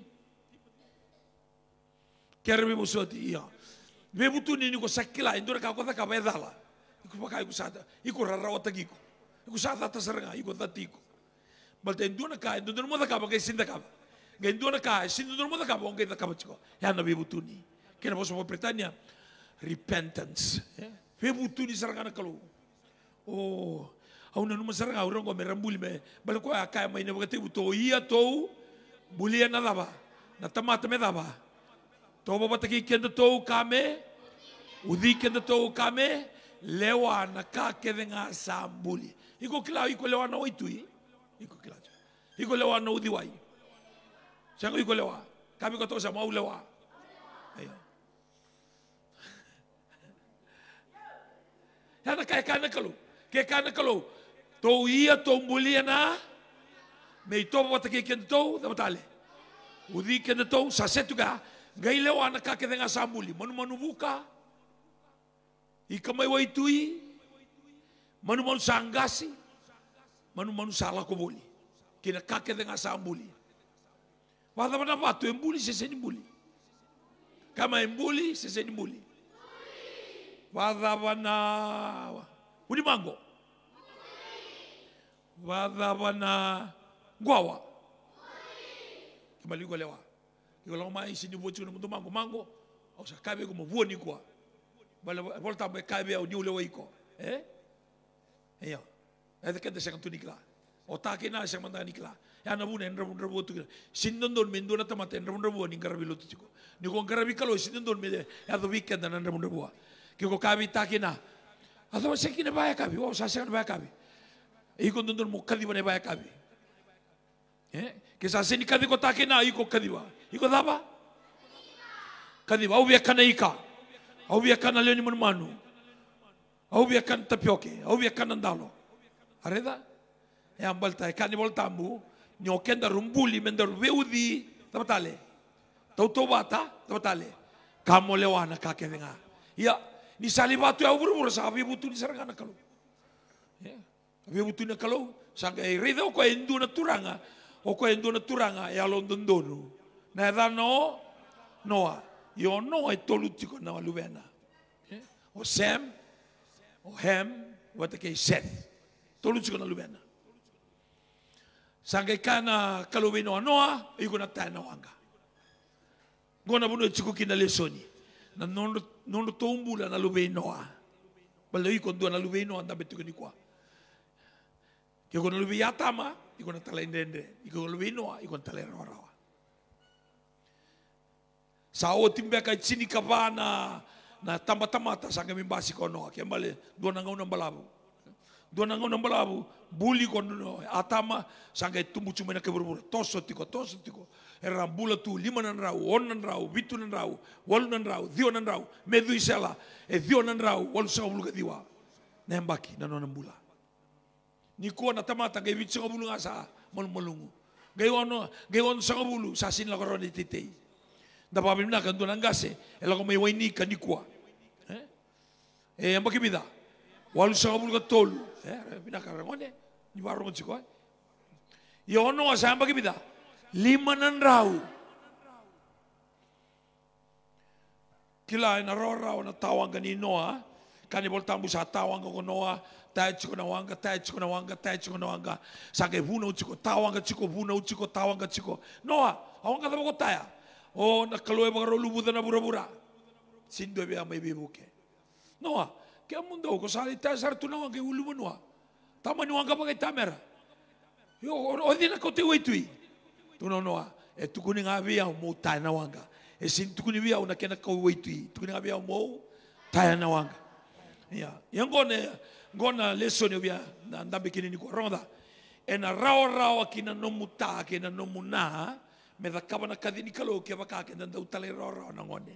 Kere bebu soti iya. Bebu tu ni ko sakila indora ka ko ta ka bedala. Iku pakai ku sada. Iku rarawa tagiko. Iku sada ta seranga iku tatiko. Balte ndona ka ndona mo da ka ba sinda ka ga ndona ka sinda mo da ka ba ngai da ka ba chiko ya na bebutuni kena boso Britania repentance bebutuni saranga na kalau oh au na numa saranga urongo me rambuli me bal ko aka mai ne bagate buto ia to bulia na daba na tamata me daba to baba taki kenda to kame udi kenda to kame lewa na ka kedenga sambuli iko kila iko lewa na oitui iko kila iko lewa no diwai sango iko lewa kami ko to sa mau lewa ayo Hana kai kana kalau. Ke kana kalau. Tau ia tau mulia na. Me to wata ke ken tau da batale. Udi ken tau sa setuga. Gai leo ana ka ke denga samuli. Manu buka. Ika mai wai tui. Manu sanggasi. Manu salah ko boli. Kina ka ke denga samuli. Wada wana watu embuli seseni buli. Kama embuli seseni buli. Wada wana udi mango. Wada wana guawa. Kembali gua lewa. Kalau mai sini buat cuma untuk mango. Au sa kabe ko mo buoni kwa. Bala volta be kabe au ni lewa iko. Iya. Ada kata saya tu nikla. Otak ina saya manda nikla. Ya na buna endra tu. Sindon mendo na tamate endra ni karabi lutu chiko. Ni ko karabi kalo sindon me ya do weekend na endra bua. Kiko kabi takina. Ado sekine baya kabi. O sa sekine baya kabi. Iko ndon mo kadi bane baya kabi. Que sa seni kadi ko takina iko kadi ba. Iko daba. Kadi ba au bia kana ika. Au bia kana leoni manu. Au bia kana tapioke. Au bia kana ndalo. Areda? Ya ambalta kani voltambu. Ni okenda rumbuli mender veudi tabatale tauto bata tabatale kamo lewana kake denga ya ni salibatu ya ubur sabi butu ni sarangana kalau ya abi butu na kalau sanga redo ko endu na turanga o ko endu na turanga ya londondonu na dano noa yo no e tolutiko na luvena o sem o hem what ke set tolutiko na luvena Sangkai kana kalau beno noa, iko na tana wanga. Gona buno chiku kina lesoni. Na nono tombula na lube noa. Balo iko ndo na lube noa anda betu kini kwa. Kiko na lube yatama, iko na tala indende. Iko na lube noa, iko na tala rawa. Sao timbe kai chini kabana na tamata sangkai mimbasi ko noa. Kembali dua nangau nambalabu. Dua nangau nambalabu. Buli kono atama sangkai tumbu cuma nak berburu toso tiko era bula tu 5 nan rau 8 nan rau 7 nan rau 8 nan rau 10 nan rau medu isela 10 nan rau 8 sa bulu kadiwa nembaki na non bula ni ko na tamata gai bitsa bulu ngasa molungu gai ono sa bulu sa sin la koroni titei da babim na kan donan gase ela ko mai waini kanikwa ambaki bida walu sa bulu katolu bina karangone ni baru ngciko ya ono asamba kibida 5 nan rau kila na rora na tawang kani noa kani voltambu sa tawang ko noa taich ko na wanga sake huna uchiko tawang chiko huna uchiko tawang chiko noa awanga tabo taya o na kaloe bagaro lubuda na bura sindo be amai bebuke noa ke mundo ko sali tasar tu nawang ke ulu noa Tama ni wanga pakai tamera. Yo odina ko te waitui. Tu no noa. E tu kuni ngabi au mo tai na wanga. E sin tu kuni bia una kena ko waitui. Tu kuni ngabi au mo tai na wanga. Ya. Yang gona lesson yo bia na ndambe kini ni ko ronda. E na rao kina no muta kina no muna me da kabana kadini kalo ke baka ke nda utale rao na ngone.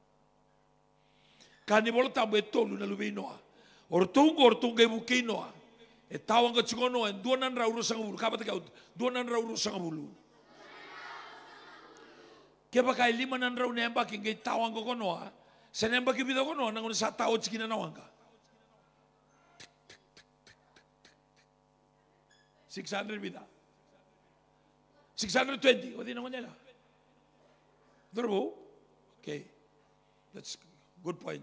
Kani volta bo tolu na lubi noa. Ortungo e buki noa. E tawang ka chikono en 2 nan rau sangabulu kapata ka 2 nan rau sangabulu ke ba kai 5 nan rau nemba ki ngai tawang ko kono se nemba ki bido kono nang sa tawo chikina na wanga 600 bida 620 odi na ngela dorbo okay that's good point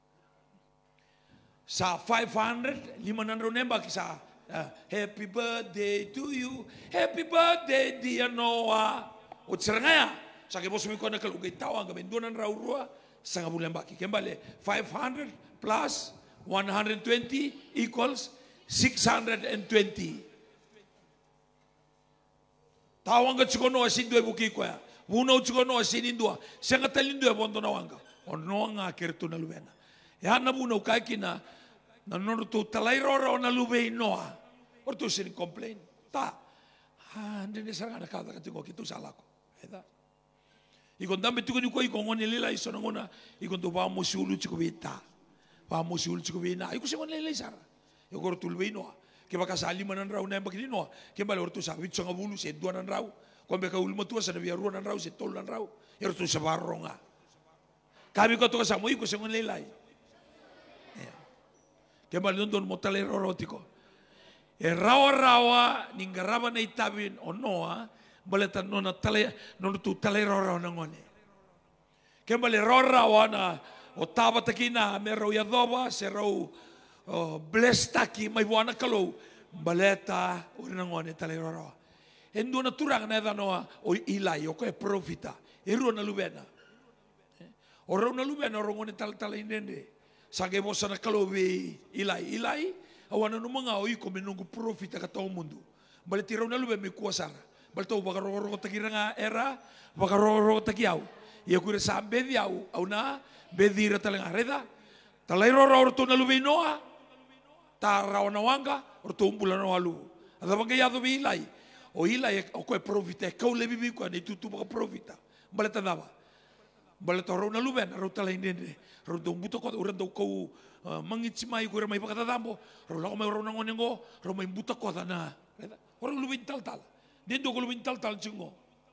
sa 500 5 nan rau nemba ki sa happy birthday to you happy birthday dear Noah o tsirangaya sa ke bosu mi kona kalu ke tawang ka 2 nan rau rua sanga bulan baki kembali 500 plus 120 equals 620 tawang ka chikono asin dua buki ko ya buno chikono asin indua sanga talindo ya bondo na wanga ono nga kertu na luena ya na buno kai kina na nono tu talai roro na lube noa ortu sin complain ta ndene sanga na kada katingo kitu salako eda ikon dambe tu ni ko ikon ngone lela iso ngona ikon tu ba mo sulu chiko bita Pamusi ul chiku vina. Iku se lele sara. Yo kor tul vino. Ke baka sali manan rau na bakini no. Ke bale ortu sa wit sanga bulu se duanan rau. Kombe ka ulma tua sa via ruanan rau se tolnan rau. Yo ortu sa baronga. Kabi ko to sa mo iku se lelai. Ke bale don motale rorotiko. E rawa ningaraba na itabin onoa baleta nona tale nona tu tale rawa na ngone. Ke bale rawa na o taba takina me rau ya doba se rau bless taki mai buana kalau baleta ora ngone tale rawa. Endo na turang na danoa o ilai o ko e profita. E ro na lubena. O ro na lubena ro ngone tale inende. Sage bosa na kalau be ilai awana no mga oi ko menunggu profita ka tao mundo. Bale tiraw na lube may kuwasara. Bale tao bagaroro takira nga era, bagaroro takiyaw. Iya kure sa bediyaw, au na bedira talang areda. Talay roro orto na lube noa. Taraw na wanga, orto umbula no alu. Ada bagayado bi ilay. O ilay o ko profita, kau lebi bi ko ani tutu baka profita. Bale tanawa. Bale tao na lube na ro talay nene. Ro do buto ko uran do ko mangit mai ko mai pakata tambo ro la ko mai ro nango nengo ro mai buta ko na ro lubin tal dendo ko lubin tal chingo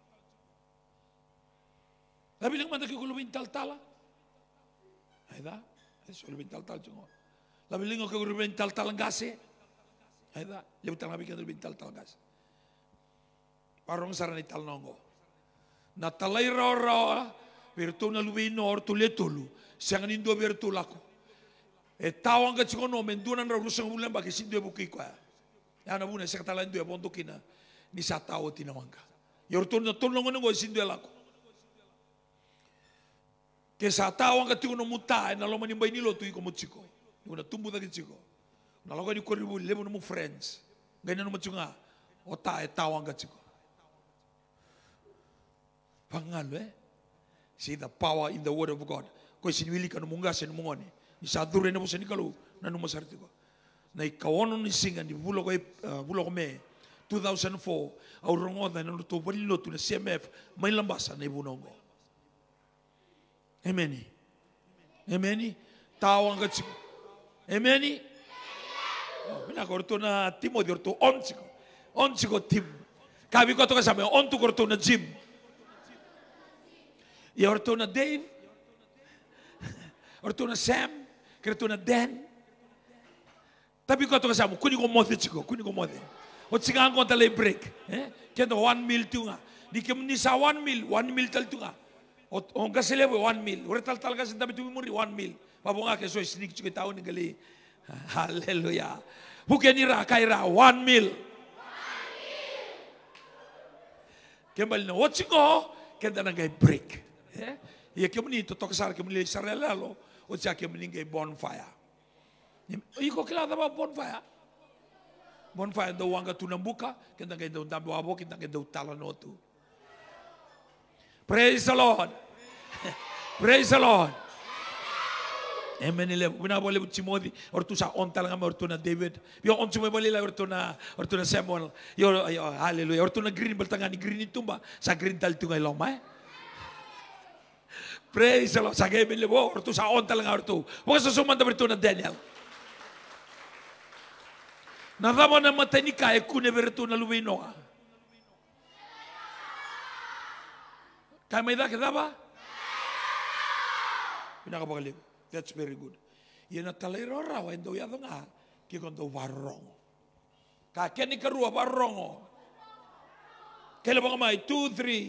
labi lang man ko lubin tal aida eso lubin tal chingo labi lang ko lubin tal ngase aida lebi tang labi ko lubin tal ngase parong sarani tal nongo na talai ro virtu na lubin nor tu letulu sangan indo virtu lako e tawang ka chikono mendunan ra rusang bulan bagi sindu buki kwa ya na buna sa katalan do bondo kina ni sa tawo tinawangka yorton na tolong ngo sindu lako ke sa tawang ka tikono muta na lo manimbay nilo tu ko muchiko una tumbu da chiko na lo ni koribu lebo no friends ganyan no machunga o ta e tawang ka chiko pangalo see the power in the word of God ko sinwili ka no munga sen mungoni isa dure na bosa ni kalu na numa sarti ko na ikawono ni singa ni bulo ko me 2004 au rongoda na to balilo tu na CMF mai lambasa na ibunongo ameni tawang ka chiko ameni mina korto na timo diorto on chiko tim kabi ko to ka sabe on tu korto na gym yorto na Dave orto na Sam kreto na Dan. Tapi ko to kasama kuni ko mothe chiko, kuni ko mothe. O tsinga ko tale break, kendo 1 mil tunga. Di kem ni sa 1 mil tal tunga. O gasele 1 mil. Ore tal gas tabi tu muri 1 mil. Babonga ke so sneak chiko tao ni gali. Hallelujah. Bukan ira kaira 1 mil. Kembali na watchingo kenda na gay break. Iya kemuni to kasar kemuni sarelalo. O siya kaya meningay bonfire. Iko kilala ba bonfire? Bonfire daw wanga tunambuka, kita kayo daw dambuabo, kita kayo daw talanotu. Praise the Lord. Praise the Lord. Amen. Binabole mo Timothy, orto sa on talaga orto na David. Yung on sumabalila orto na Samuel. Hallelujah. Orto na green baltanga ni green itumba sa green tal tungay lomay. Praise the Lord. Sa gabi libo, orto sa on talaga orto. Huwag sa sumanda berito na Daniel. Nadama na mata ni kaya kune berito na lumino. Kaya may da kita ba? Pinakapagaling. That's very good. Yan na talay raw, endo yado nga, kikondo warong. Kaya ni karua warong. Kailan ba kamay? 2,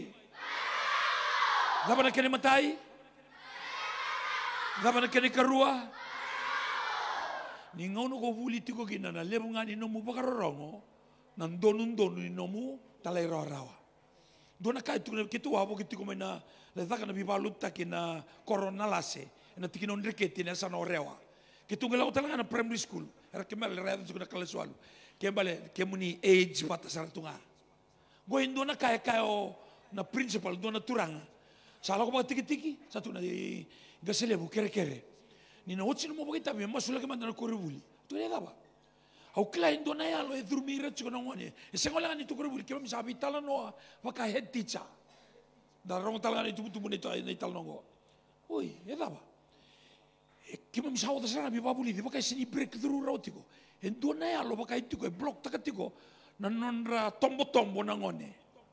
3. Dapat na kinimatay? Dapat na kinikarua? Ningaw no ko vuliti ko ginana, lebo nga ni nomu bakarorongo, nandonun-dono ni nomu talay raw. Doon na kahit kitu wabo kitu ko may na, leza ka na bibaluta kina koronalase, na tikinon riketi na sa norewa. Kitu ngalaw talaga na primary school, era kemel rayado ko na kalaswalo. Kembale kemuni age bata sa tunga. Goin doon na kaya na principal doon na turanga. Sala ko mga tiki-tiki sa tuna gaselebo kere-kere. Ni na otsin mo bakit tabi masula ka man na koribuli. Tu ya ba? Au klain doon na yalo e durmira tsiko na ngone. E sengo lang ni tu koribuli kema misabi tala no waka head teacher. Darong talaga ni tubutubo nito ay tal nongo. Uy, ya ba? Kima misawa ta sana bibabuli di pakai sini breakthrough rautiko. Endo na ya lo pakai tiko block takatiko na nonra tombo na ngone.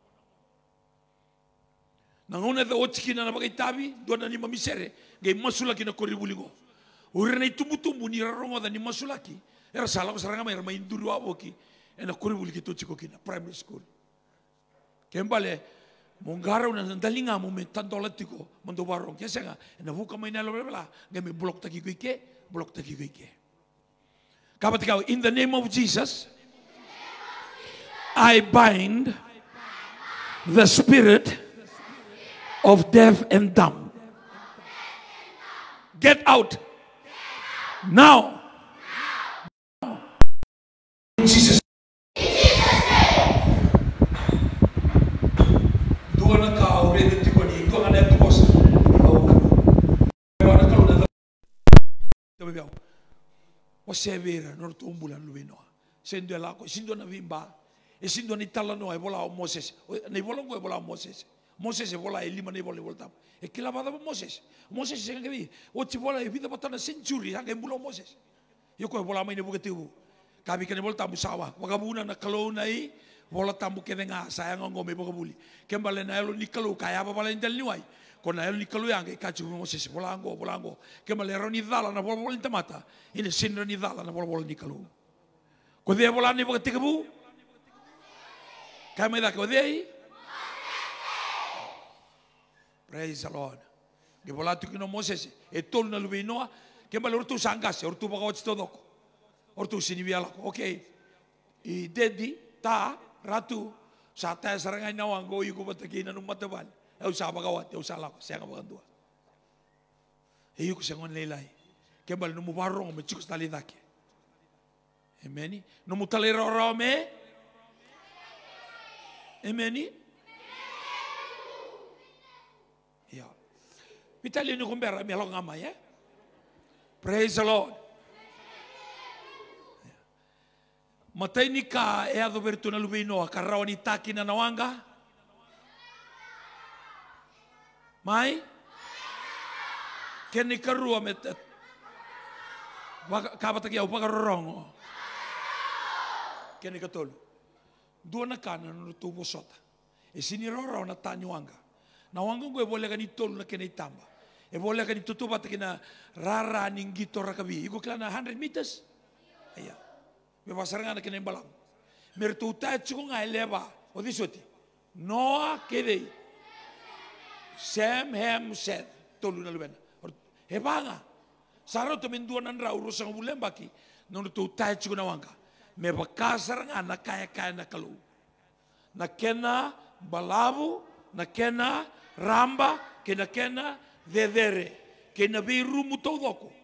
Na ngone the otiki na pakai tabi dona ni mamisere gai masulaki na koribulingo. Ure na tumbu ni rarongo da ni masulaki. Era salah ko saranga mai main duru aboki ena koribuli to chiko kina primary school. Kembale Mongara una dalinga mo me tanto latiko mando barong kesanga na buka mai na lo bla game block taki kuike kapatika in the name of Jesus I bind the spirit of deaf and dumb. Get out now. Jesus. Wasevera nor tumbulan luino. Sendo la ko sindo na vimba. E sindo ni talano e bola Moses. Ne bolongo e bola Moses. Moses e bola e lima ne bola volta. E que lavada Moses. Moses se ngavi. O ti bola e vida patana century hanga mbulo Moses. Yo ko bola mai ne buketu. Kabi kene volta musawa. Wakabuna na kalona i bola tambu kevenga sayang ngome bokabuli. Kembale na elo ni kalu kaya bala indel ni wai. Kona elo ni kalu yang kachu Moses bolango. Kembale ro ni dala na bola tamata. Ine sinro ni dala na bola ni kalu. Ko de bola ni bokatikabu. Kami dah kau deh. Praise the Lord. Di bola tu kino Moses. Etol na lubi noa. Kembali ortu sanggas. Ortu bagawat stodok. Ortu sini bialak. Okay. I dedi ta ratu. Sata serangai nawang go yuko batagi na numat tebal. Usah bagawat. Usah lak. Saya ngabakan tua. Yuko sangon lelai. Kembali numu barong mencuk tali daki. Amen. Numu tali rora me. Amen. Ya. Vitali ni kumbera melong ngama ya. Praise the Lord. Matai ni ka e ado bertuna lubino karao ni taki na nawanga. Mai? Ken ni karua met. Kabata kia upa karorongo. Ken ni katolu. Dua na kana no tubo sota. E sini rora na tani wanga. Na wanga gue boleh kan itol na kena itamba. E boleh kan itutuba ta kena rara ninggito rakabi. Iko klana 100 meters. Iya. Me pasaranga na kena imbalam. Mertu utai chuko ngai leba. O disoti. Noa kede. Sem hem set. Tolu na lubena. E banga. Saro to mendua nan ra urusang bulembaki. No tu utai chuko na wanga. Me bakasar nga na kaya na kalu. Na kena balabu, na kena ramba, kena vedere, kena biru mutodoko.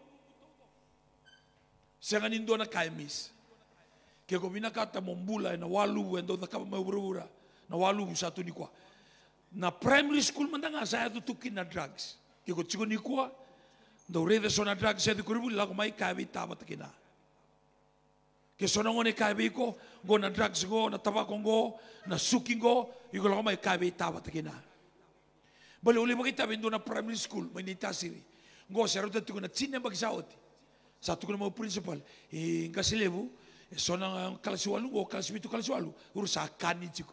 Sengan indo na kaya mis. Kaya ko binakata mombula na walu endo na kapa maubura na walu satu ni kwa. Na primary school mandanga saya tutukin na drugs. Kaya ko chiko ni kwa. Do rede so na drugs saya dikuribu lago mai kaya bitaba takina. Que sonangone kabe ko go na drugs go na tabako go na suking go iko lang may kabe tawa takina. Bale uli bakita bindo na primary school may nitasiri. Go serota tuko na chine bagsaoti. Sa tuko na mo principal e ngasilebu e sonang kalasiwalu go kalasibitu kalasiwalu urusa kani chiko.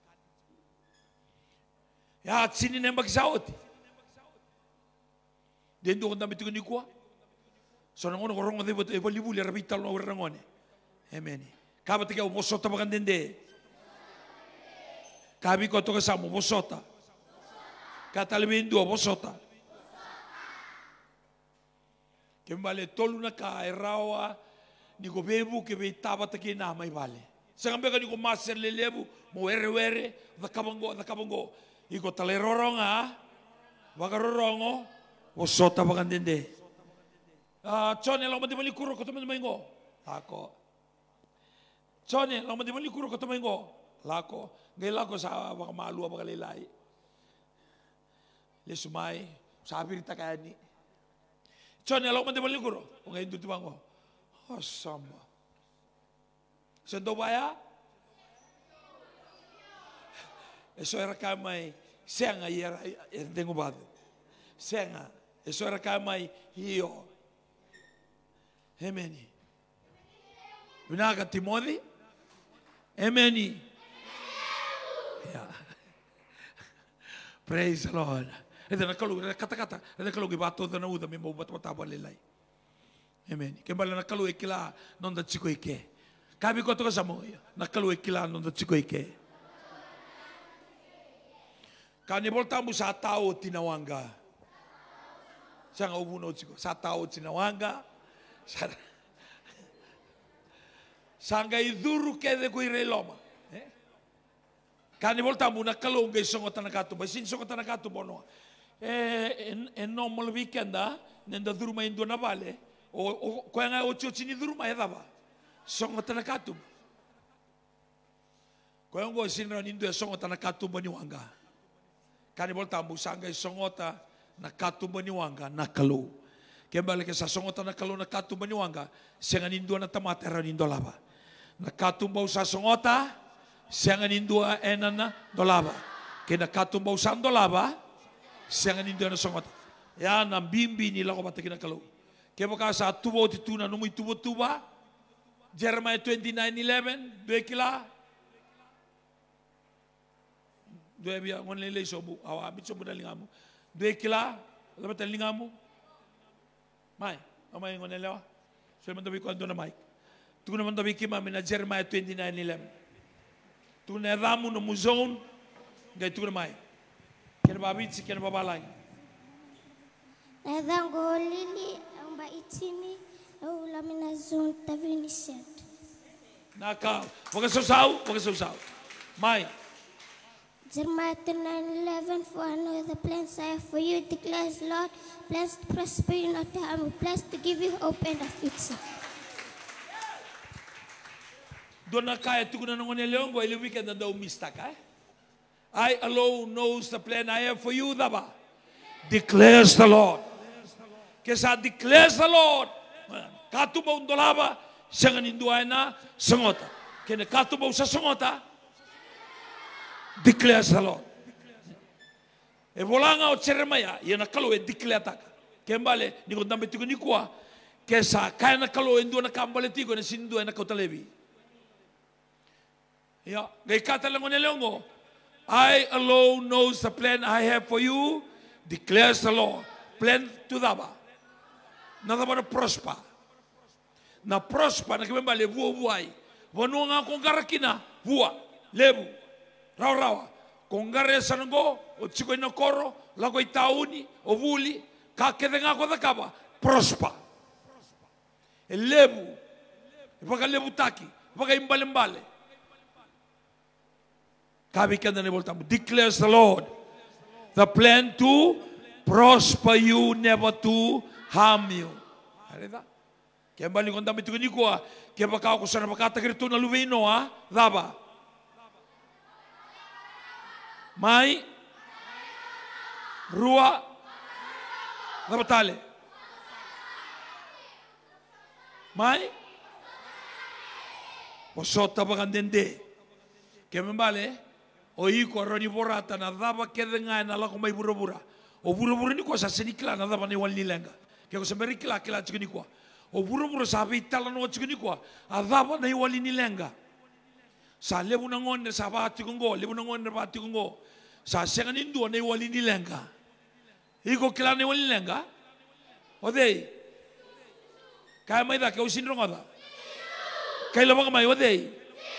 Ya chine na bagsaoti. Dendo ko ndami tuko ni kwa. Sonangone ko rongo debo e balibuli rabital no rangone. Amen. Kaba tika umosota bagandende. Kabi ko to kasama umosota. Katalimindo umosota. Kembali tolu na ka erawa ni ko bebu ke be taba taki na mai vale. Sangambe ka ni ko maser lelebu mo were da kabango. Iko taleroronga. Bagarorongo umosota bagandende. Chone lo mati bali kuro ko to maingo. Ako Chone, lang mati malikuro ko tamay ko. Lako. Ngay lako sa baka malu baka lilay. Lesumay. Sabi rita kaya ni. Chone, lang mati malikuro. O ngayon doon tibang ko. Asamba. Sendo baya? Eso era kamay. Senga yera. Tengo bado. Senga. Eso era kamay. Hiyo. Amen. Vinaga Timothy. Amen. Yeah. Praise the Lord. Eda nakalu kata-kata. Eda kalau gibato na uda mi mo bataba lelai. Amen. Kembali nakalu ikila nonda chiko ike. Kabi ko to sa mo. Nakalu ikila nonda chiko ike. Kani voltamu sa tao tinawanga. Sanga ubuno chiko. Sa tao tinawanga. Sanga iduru kede ko ireloma. Kani voltamu nakalu ngai songo tanakatu. Basin songo tanakatu bono. Normal weekend nenda duruma indo na vale. O koanga o chini duruma edava. Songo tanakatu. Koanga sinra nindo songo tanakatu baniwanga. Kani voltamu sanga songota nakatu baniwanga nakalu. Kembali ke sa songota nakalu nakatu baniwanga senga nindo na tamatera nindo lava. Nakatu bau sa songota senga nindo enana dolava. Ke nakatu bau sa dolava senga nindo na songota. Ya na bimbi ni lako batakina kalau. Ke baka sa tubo tituna no muy tuba. Jeremiah 29:11 2 kila. Dua biar ngon lele sobu awak abis sobu dalingamu. 2 kila lepas dalingamu. Mai, amai ngon lele wa. So man tabi kuanto na mai. Tu man tabi kima mina Jeremiah 29:11. Tu na ramu no muzon gai tu na mai. Kena babit si kena babalai. Nadango lili ang baitini au lamina zon tavini set. Naka, wakasosau. Mai. Jeremiah 29:11, for I know the plans I have for you, declares the Lord, plans to prosper you, not to harm you, plans to give you hope and a future. Dona kaya tukuna nongone leongo ili weekend anda umistaka. I alone knows the plan I have for you, daba. Declares the Lord. Kesa declares the Lord. Katuba undolaba, sengan induaina sangota. Kene katuba usa sangota. Declares the Lord. E volanga o Jeremiah, ia na kalo e declare taka. Kembale ni ko ndambe tiku ni kwa. Kesa kaya na kalo e ndua na kambale tiku na sindu e na kautalevi. Ya, gai kata langone leongo. I alone knows the plan I have for you, declares the Lord. Plan to daba. Nada para prosper. Na prosper na kembale vuai. Vanunga kong karakina, vua, lebu. Rawa, kongare sanango, o chiko ina koro, lago itauni, o vuli, kakedenga ko dakaba, prosper. E lebu, e paka lebu taki, paka imbale. Kabi kenda ne voltamu, declares the Lord, the plan to prosper you, never to harm you. Areda? Kembali konda mitu ni ko, ke paka ko sana paka takritu na luvino daba. Mai, rua, rabatale. Mai, posota bagandende. Kembali, oi ko roni borata na daba kedenga na la ko mai burubura. O burubura ni ko sa senikla na daba ni wali lenga. Ke ko semberi kila chikini ko. O burubura sabi tala no chikini ko. Adaba na wali ni lenga. Sa lebu na ngon sa bati kongo, lebu na ngon bati kongo. Sa sengan indu na wali ni lenga. Iko kila ni wali lenga. Odei. Kaya mai da ke usin rongoda. Kaya lo mai odei.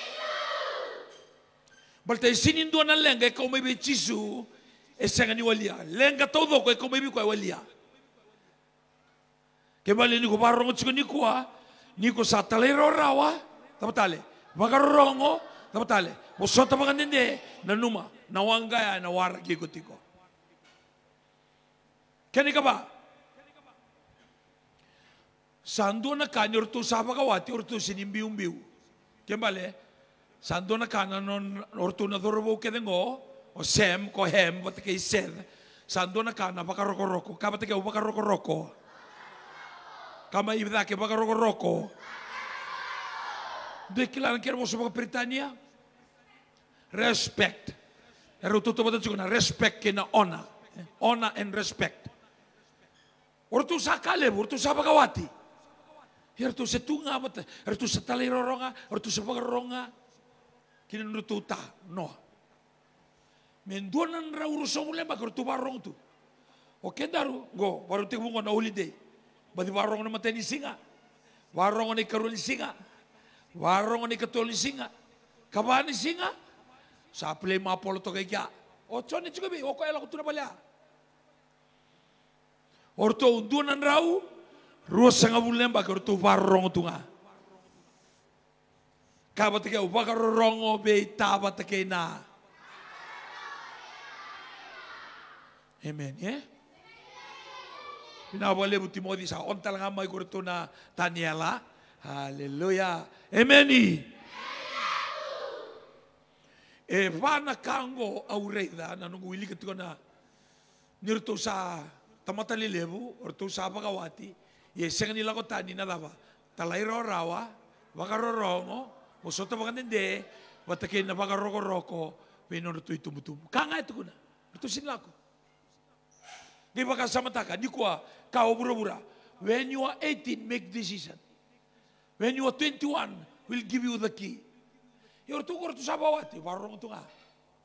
Balta isin indu na lenga ko mai be chisu e sengan ni walia. Lenga todo ko mai be ko walia. Ke bali ni ko barong chiko ni ko sa talero rawa, tapatale. Bagarongo tapatale. Bosota bagandende na numa na wangaya na wara kikotiko. Kani ka ba? Sando na kanyor tu sapa kawati ortu sinimbiu-biu. Kembale sando na kanan ortu na dorobo kedengo o sem ko hem batake sed. Sando na kana bakaroko-roko. Kabatake bakaroko-roko. Kama ibda ke bakaroko-roko. De kailangan kaya mo sa mga Britanya? Respect. Pero totoo ba ito na respect kina honor. Honor and respect. Orto sa kaleb, orto sa bagawati. Hertu se tunga mata, hertu se tali roronga, hertu se pagaronga. Kini nutu ta, no. Menduanan ra urusong lembak hertu barong tu. Oke daru, go, baru te bungo na holiday. Badi barong na mateni singa. Barong ni karuni singa. Barong ni katoli singa. Kabani singa. Sa play mapolo to kay kya. O chone chugabi, o ko ela ko tuna balya. Orto unduanan rau. Ruas sanga bulemba ke tu barong tu nga. Kabat ke ubakar rongo be tabat ke na. Amen ya. Pinawale bu Timothy sa ontal nga may kurto na Daniela. Hallelujah. Amen. E vana kango aureda na nungu wili ketiko na nirto sa tamatali lebu orto sa bagawati. Yeseng nila ko tani na daba. Talay rawa, bakarorongo, musoto bakandende, batakin na bakaroko-roko, pinurto itumutumo. Kanga ito ko na. Ito sila ko. Di ba kasamataka, di ko kao bura-bura. When you are 18, make decision. When you are 21, we'll give you the key. Yorto ko rito sa bawati, barong ito nga.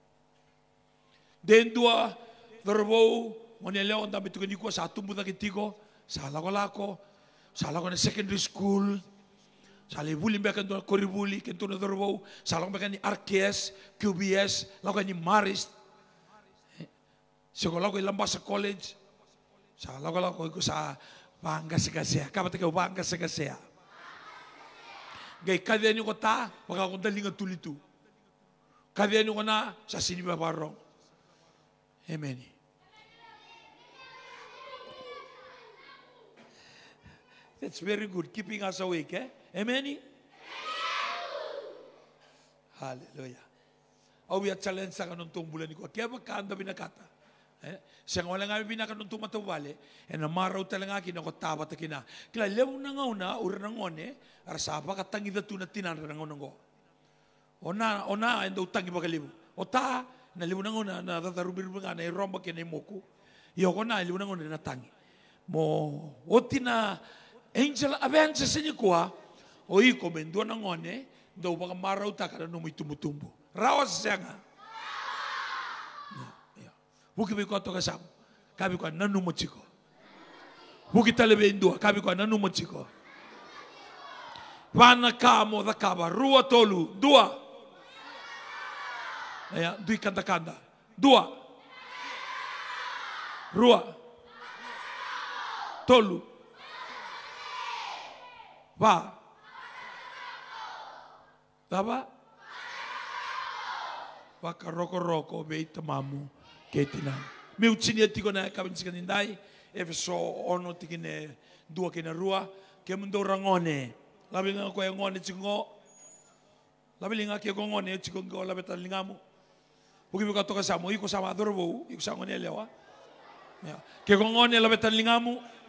Den dua, darbo, moneleo, ang dami ito ko, di ko sa tumbo na kitiko, Salah ko na secondary school, salah buli mbeka ndo koribuli, kento na dorbo, salah mbeka ni RKS, QBS, lago ni Marist, sekolah ko ilamba sa college, salah ko sa bangga sekasea, kapat ka bangga sekasea. Gay kaya niyo ko ta, baka kung dalingan tulitu, kaya niyo ko na sa siniba barong. Amen. That's very good, keeping us awake, eh? Amen? Hallelujah. Awi at challenge sa kanuntong bulan ko. Kaya magkaanda binakata. Siya nga wala nga binakanuntong matawali, namaraw talaga kinakotaba ta kina. Kila lew na nga una, ura na ngone, arasaba katangi da tu na tinan na ngonong ko. Ona, endo utangi bagalibu. O ta, naliw na ngona, na tatarubir nga, na iromba kina imoku. Iyo ko na, liw na ngona na tangi. Mo, oti na, Angel abensa sa inyo kuha, o iko mendua ng ngone, daw baka maraw ta ka na nung may tumutumbo. Rawas siya nga. Buki may kwato kasama. Kabi ko, nanumot ko. Buki talabi indua, kabi ko, nanumot ko. Pana kamo da kaba, rua tolu, dua. Ayan, dui kanda-kanda. Dua. Rua. Tolu. Ba? Taba? Baka roko-roko, be tamamu, ketinan. Meu chinia tiko na kabin sikanindai, efeso ono tikine dua kina rua, ke mundo rangone. Labi nga ko yung ngone chingo. Labi nga ko ngone chingo labi talingamu. Bugi buka to kasamo, iko sama adorbo, iko sa ngone lewa. Ke ngone labi talingamu.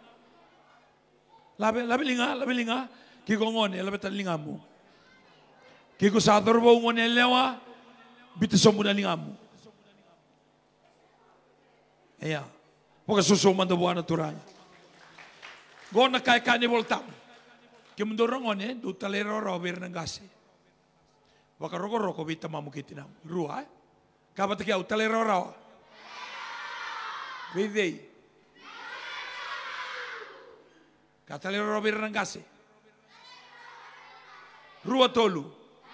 Labi linga, kiko ngone, labi talingamu. Kiko sa adorbo ngone lewa, bitisom mo na lingamu. Ayan. Pagka susuman na buwan na turang. Go na kay kaniboltam. Kimundorong ngone, do talero robir ng gasi. Baka roko-roko, bita mamukitinam. Ruha, kapat kaya, talero rawa. Bidey. Katalero robir ng gasi. Rua tolu.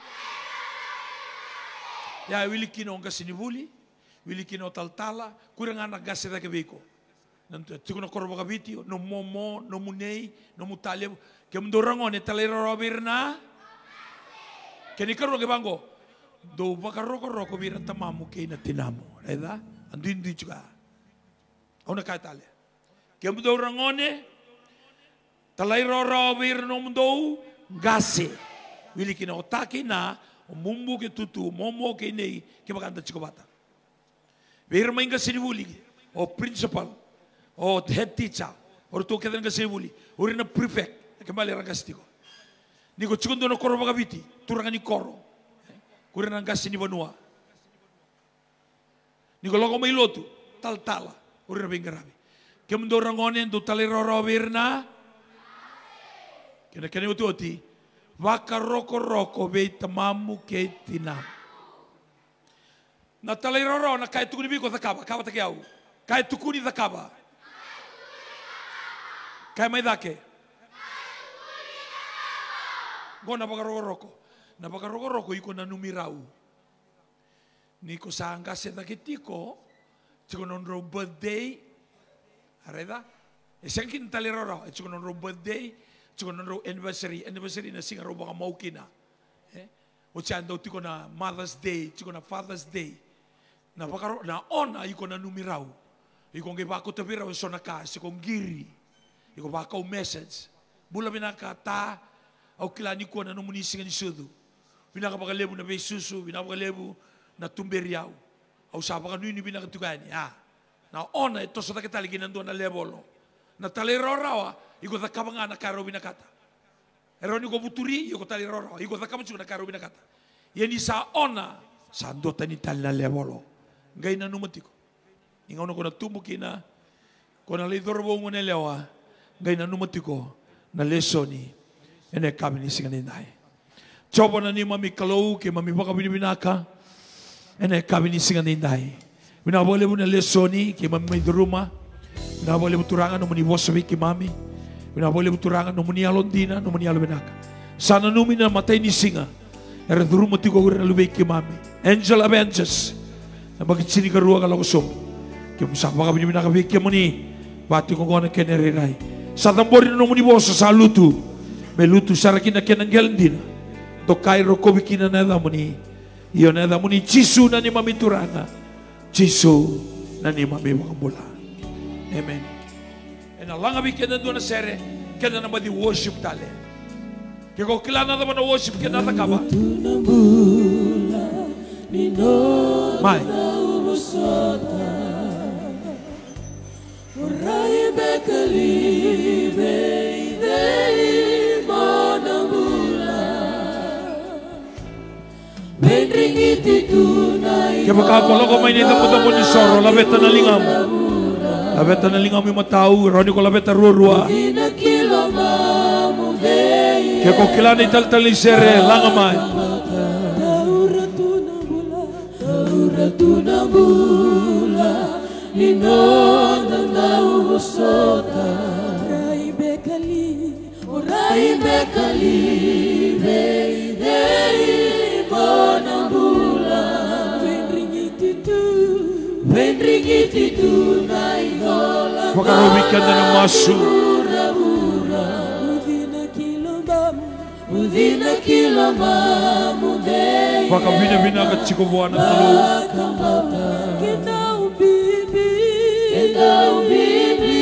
Ya wili kino ang kasinibuli, wili kino taltala, kurang anak gasi da kebiko. Nanti tiko na korbo kabiti, no momo, no munei, no mutalya, kemdorang one talero robir na. Kani karo ke bango. Do baka roko-roko biran tamamu kay na tinamo. Eda? Andun di juga. Ona kay tali. Kemdorang one talay robir no mundo gasi. Wili kina otaki na mumbu ke tutu momo ke nei ke baganda chikobata. Bir mainga sinibuli o principal o head teacher or to kedan ka sinibuli or na prefect kembali rangastiko. Niko chikundo no koro bagabiti turangan ni koro. Kuren ang gas ni banua. Niko logo may lotu tal-tala or na bingarabi. Kemdo rangonen do talero robir na Kena uti wakaroko-roko vei tamamu ke tinam. Na talai roro na kai tukuni biko takaba, kawa take au. Kai tukuni takaba. Kai mai dake. Go na wakaroko-roko. Na wakaroko-roko iko na numirau. Niko sanga se daketiko, tiko non ro birthday. Areda? Esangkin talai roro, tiko non ro birthday. Tiko non ro anniversary na singa ro baka maukina. O tiando tiko na Mother's Day, tiko na Father's Day. Na baka na ona iko na numirau. Iko nge bako tabira o sona ka, siko ngiri. Iko baka o message. Bula binaka ta au kila ni ko na numuni singa ni sudu. Binaka baka lebu na be susu, binaka baka lebu na tumberiau. Au sa baka nuni binaka tukani. Na ona ito sa takitali ginando na lebolo. Na talero rawa, iko takabanga na karo binakata. Eroni ko buturi, iko talero rawa, iko takamansu na karo binakata. Yeni sa ona, sa andota ni tala lebolo. Ngay na numatiko. Ingaw na ko na tumukina, ko na lidorbo mo na lewa, ngay na numatiko, na lesoni, ene kami ni singaninay. Chobo na ni mami kalau, ke mami baka binibinaka, ene kami ni singaninay. Binabole mo na lesoni, ke mami may duruma, binabole mo turangan no muni bosabi ki mami. Binabole mo turangan no muni alondina, no muni albenaka. Sana numi na matay ni singa. Era duruma tiko na lubay ki mami. Angel Avengers. Na bakit sini karua kalau kusum. Ki musapa ka binibinaka ki muni. Bati ko ngona keneriray. Sa tambori no muni bosa sa lutu. Melutu sarakin na kenangel din. To kairo ko bikina na muni. Iyo na muni Jisu na ni mami turanga. Jisu na ni mami wakabula. Amen. En alanga bi kena do na sere, kena na madi worship tale. Ke ko kilana da na worship kena ta kaba. Mai. Rai bekali dei monamula. Bendringiti tunai. Ke baka ko logo mai ni ta puto ni soro la beta na lingam. Labeta na lingam mi matau, roni ko labeta rua. Ke ko kilana ital-tali sere, langa mai. Tuna bula, ninona na usota. Rai bekali, dei monambula. Vendringiti tu na idola. Wakarubikan na ng masu. Udina kilamamu dei. Wakabina-binagat si kubuan ng talo. Kenau bibi.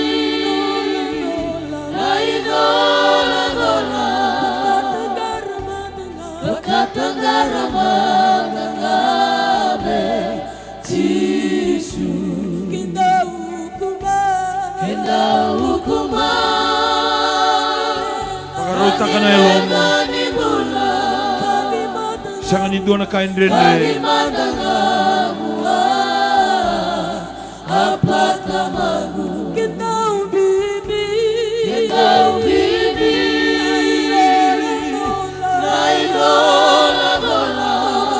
Na idola gola. Bakatangarama ngabe. Jisu kenda hukuma Pagaruta ka na ilong Sangan indo na kain rin apatamagu kenda bibi na idola gola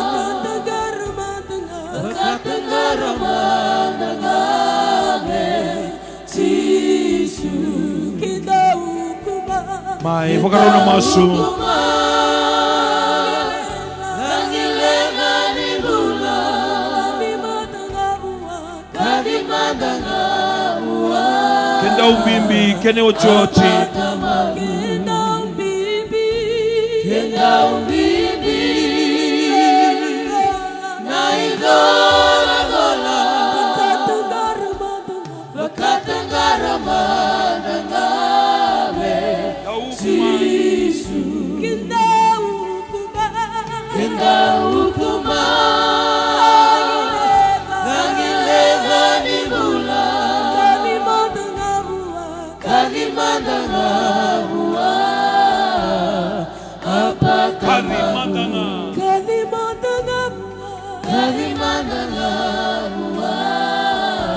Mai, pagkaroon ng masu. Kenda ubimbi, kene ochochi. Kenda ubimbi, na idola gola. Bakatangarama ngabe. Jisu kenda hukuma nangileva ni mula kadimandangabua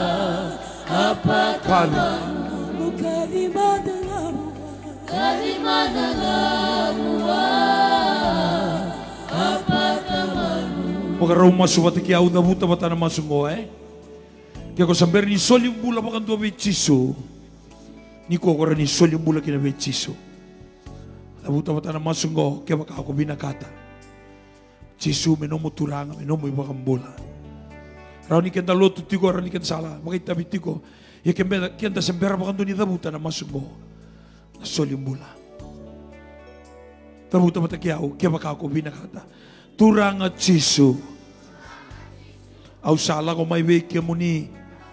kadimandangabua Magarau masu wata ki au da buta wata na masu ngo Kia ko samber ni soli bula makan tua be chisu. Ni ko agora ni soli bula kina be chisu. Da buta wata na masu ngo kia baka ako bina kata. Chisu menomo turanga menomo ibakam bula. Rau ni kenta lotu tiko rau ni kenta sala. Makai tabi tiko. Ya kenta samber makan tua ni da buta na masu ngo. Na soli bula. Da buta wata kia au kia baka ako bina kata. Turanga chisu. Au sala ko mai weke muni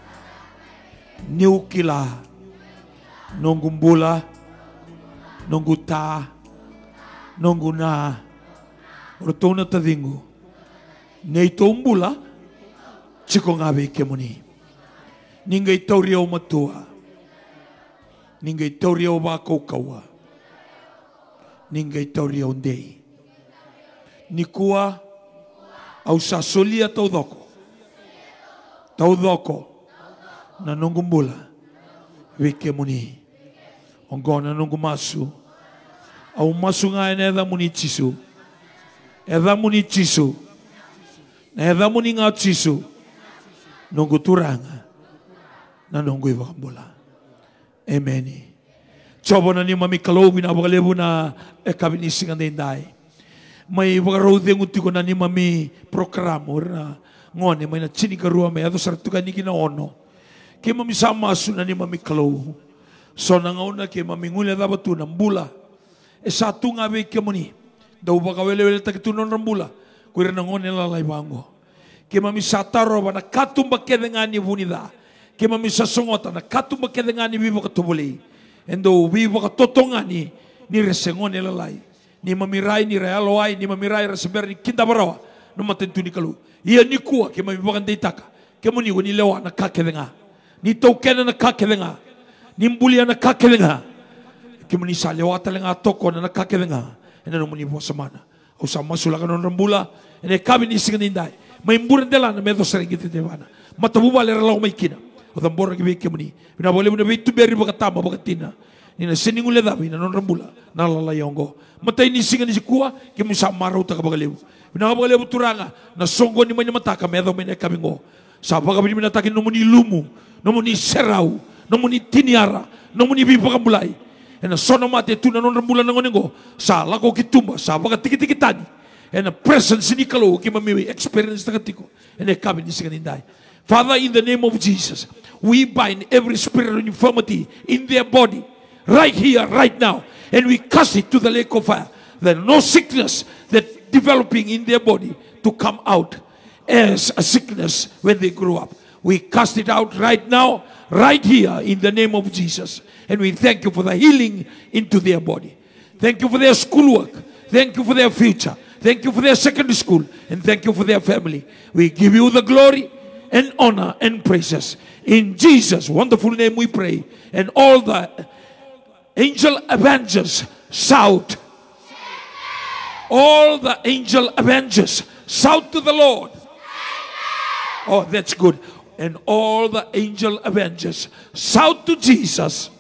niukila nongu mbula nongu ta nongu na rotona tadingu nei to mbula chiko nga weke muni ningai tauria o matua ningai tauria o wakaukaua ningai tauria o ndei nikua au sa solia tau doko na nungu mbula wike muni ongo na nungu masu au masu nga ene edha muni chisu na edha muni nga chisu nungu turanga na nungu iwa mbula. Amen. Chobo na ni mami kalobi na wakalebu na kabinisi nga dendai may wakarau dengu tiko na ni mami programo na ngone may na chini karua may ato sartukan ni kinaono kaya mami samasu na ni mami kalow so nangauna kaya mami ngula dabatu ng bula satu nga be kaya muni daw baka wele takitunon ng bula kuya na ngone lalay bango kaya mami sataro ba na katumba kaya nga ni bunida kaya mami sasungota na katumba kaya nga ni bibo katubuli endo bibo katotonga ni resengone lalay ni mamirai ni realoai ni mamirai reseber ni kinda barawa no matentu ni kalu ia ni kuwa ke mamibakan deitaka ke muni ni lewa na kakelenga ni tokena na kakelenga ni mbulia na kakelenga ke muni salewa talenga toko na kakelenga ena no muni bo semana usama sulakan on rambula ene kabini singindai mai mburan dela na medo serigite devana matabuba le relo mai kina o tambora ke ke muni bina boleh bina bitu beri bakatama bakatina ni na siningu le dabi na non rambula na lala yongo matai ni singa ni sikua ke musa marau ta kabagalebu bina kabagalebu turanga na songo ni manya mataka medo mene kamingo sa bagabi mina takin no muni lumu no muni serau no muni tiniara no muni bi bakambulai ena sono mate tu na non rambula na ngonengo sa lako kitumba sa bagatiki tani ena presence ni kalo ke mami experience takatiko ena kabi ni singa nindai. Father, in the name of Jesus, we bind every spirit of infirmity in their body right here, right now, and we cast it to the lake of fire. There no sickness that developing in their body to come out as a sickness when they grow up. We cast it out right now, right here, in the name of Jesus. And we thank you for the healing into their body. Thank you for their schoolwork. Thank you for their future. Thank you for their secondary school. And thank you for their family. We give you the glory and honor and praises. In Jesus' wonderful name we pray. And all the angel avengers shout. All the angel avengers shout to the Lord. Oh, that's good. And all the angel avengers shout to Jesus.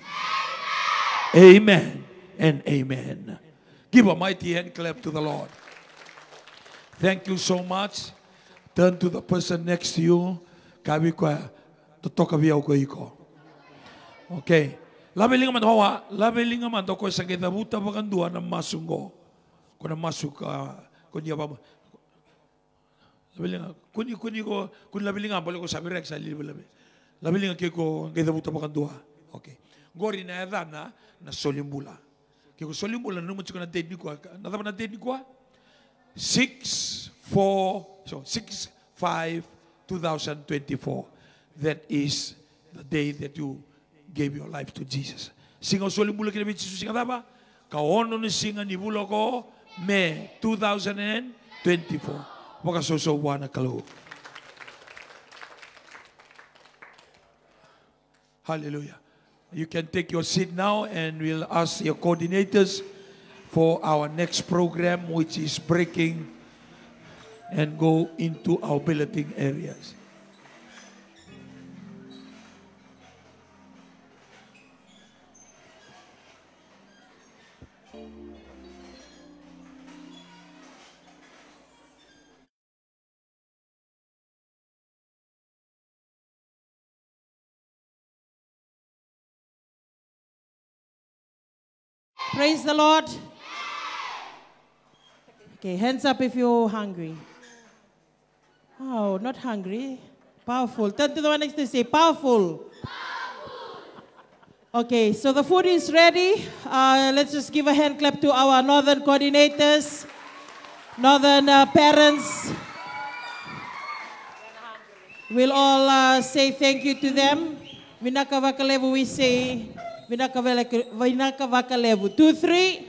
Amen and amen. Give a mighty hand clap to the Lord. Thank you so much. Turn to the person next to you. Kabi ko totoka biya ko iko. Okay. Labeling man hawa, labeling man to ko sa gidabuta bagandua na masungo. Ko na masuka kunya ba. Labeling kuni ko kun labeling bole ko sabi rek sa libe. Labeling ke ko gidabuta bagandua. Okay. Gori na edana na solimbula. Ke ko solimbula no mo na date ni ko. Na na date ni ko. 6/5/2024. That is the day that you gave your life to Jesus. Singa soli mula kina Jesus singa daba. Kaono ni singa ni bulo ko May 2024. Waka so wana kalo. Hallelujah. You can take your seat now and we'll ask your coordinators for our next program, which is breaking and go into our billeting areas. Praise the Lord. Okay, hands up if you're hungry. Oh, not hungry. Powerful. Turn to the one next to say, powerful. Okay, so the food is ready. Let's just give a hand clap to our northern coordinators, northern parents. We'll all say thank you to them. Vinaka Vakalevu, we say, Vinaka Vakalevu. 2, 3.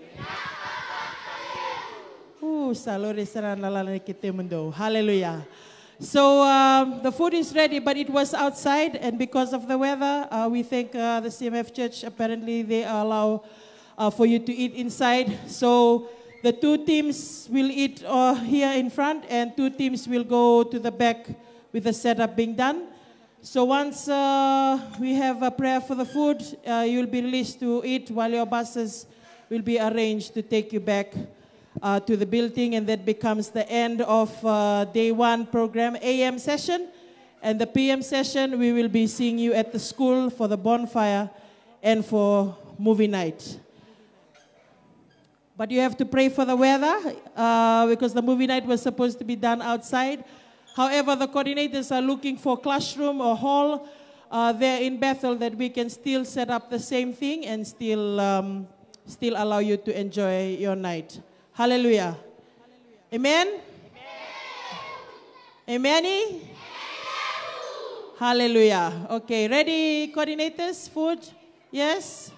Hallelujah. So the food is ready, but it was outside, and because of the weather, we thank the CMF Church. Apparently, they allow for you to eat inside. So the 2 teams will eat here in front, and 2 teams will go to the back with the setup being done. So once we have a prayer for the food, you'll be released to eat while your buses will be arranged to take you back to the building, and that becomes the end of day 1 program, AM session. And the PM session, we will be seeing you at the school for the bonfire and for movie night. But you have to pray for the weather because the movie night was supposed to be done outside. However, the coordinators are looking for classroom or hall there in Bethel that we can still set up the same thing and still allow you to enjoy your night. Hallelujah. Amen? Amen? Hallelujah. Okay, ready, coordinators? Food? Yes?